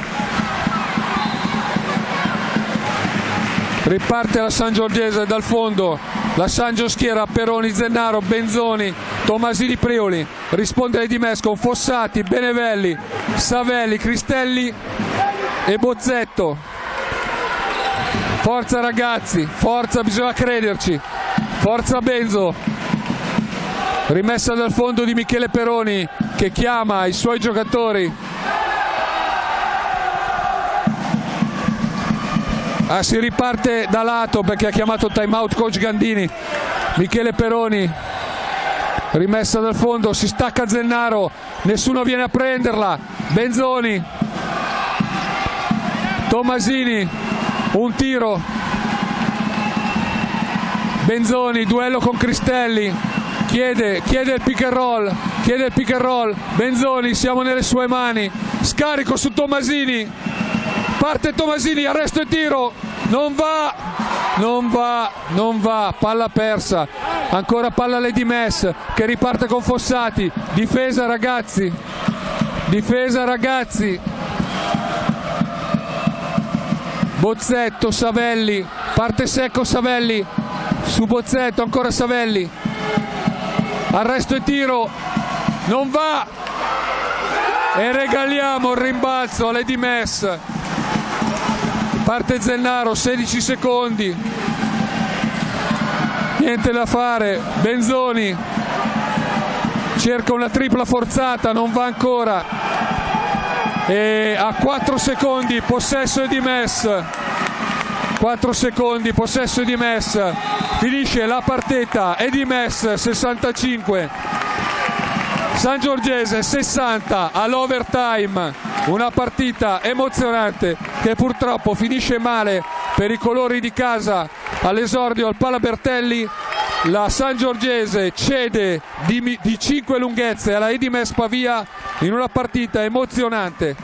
Riparte la Sangiorgese dal fondo, la Sangio schiera Peroni, Zennaro, Benzoni, Tomasini, Prioli, risponde di Mess con Fossati, Benevelli, Savelli, Cristelli e Bozzetto. Forza ragazzi, forza, bisogna crederci, forza Benzo, rimessa dal fondo di Michele Peroni che chiama i suoi giocatori. Ah, si riparte da lato perché ha chiamato time out coach Gandini. Michele Peroni rimessa dal fondo, si stacca Zennaro, nessuno viene a prenderla. Benzoni, Tomasini, un tiro. Benzoni, duello con Cristelli, chiede, chiede il pick and roll, chiede il pick and roll. Benzoni, siamo nelle sue mani, scarico su Tomasini, parte Tomasini, arresto e tiro, non va, non va, non va, palla persa, ancora palla Lady Mess che riparte con Fossati, difesa ragazzi, difesa ragazzi, Bozzetto, Savelli, parte secco Savelli, su Bozzetto, ancora Savelli, arresto e tiro, non va, e regaliamo il rimbalzo a Lady Mess. Parte Zennaro, sedici secondi, niente da fare. Benzoni cerca una tripla forzata, non va ancora, e a quattro secondi possesso di Mess, quattro secondi possesso di Mess, finisce la partita. Eddie Mess sessantacinque, Sangiorgese sessanta all'overtime. Una partita emozionante che purtroppo finisce male per i colori di casa. All'esordio al Palabertelli la Sangiorgese cede di, di cinque lunghezze alla Eddie Mess Pavia in una partita emozionante.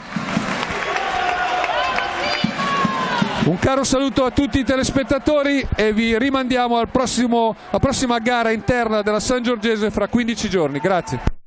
Un caro saluto a tutti i telespettatori e vi rimandiamo al prossimo, alla prossima gara interna della Sangiorgese fra quindici giorni. Grazie.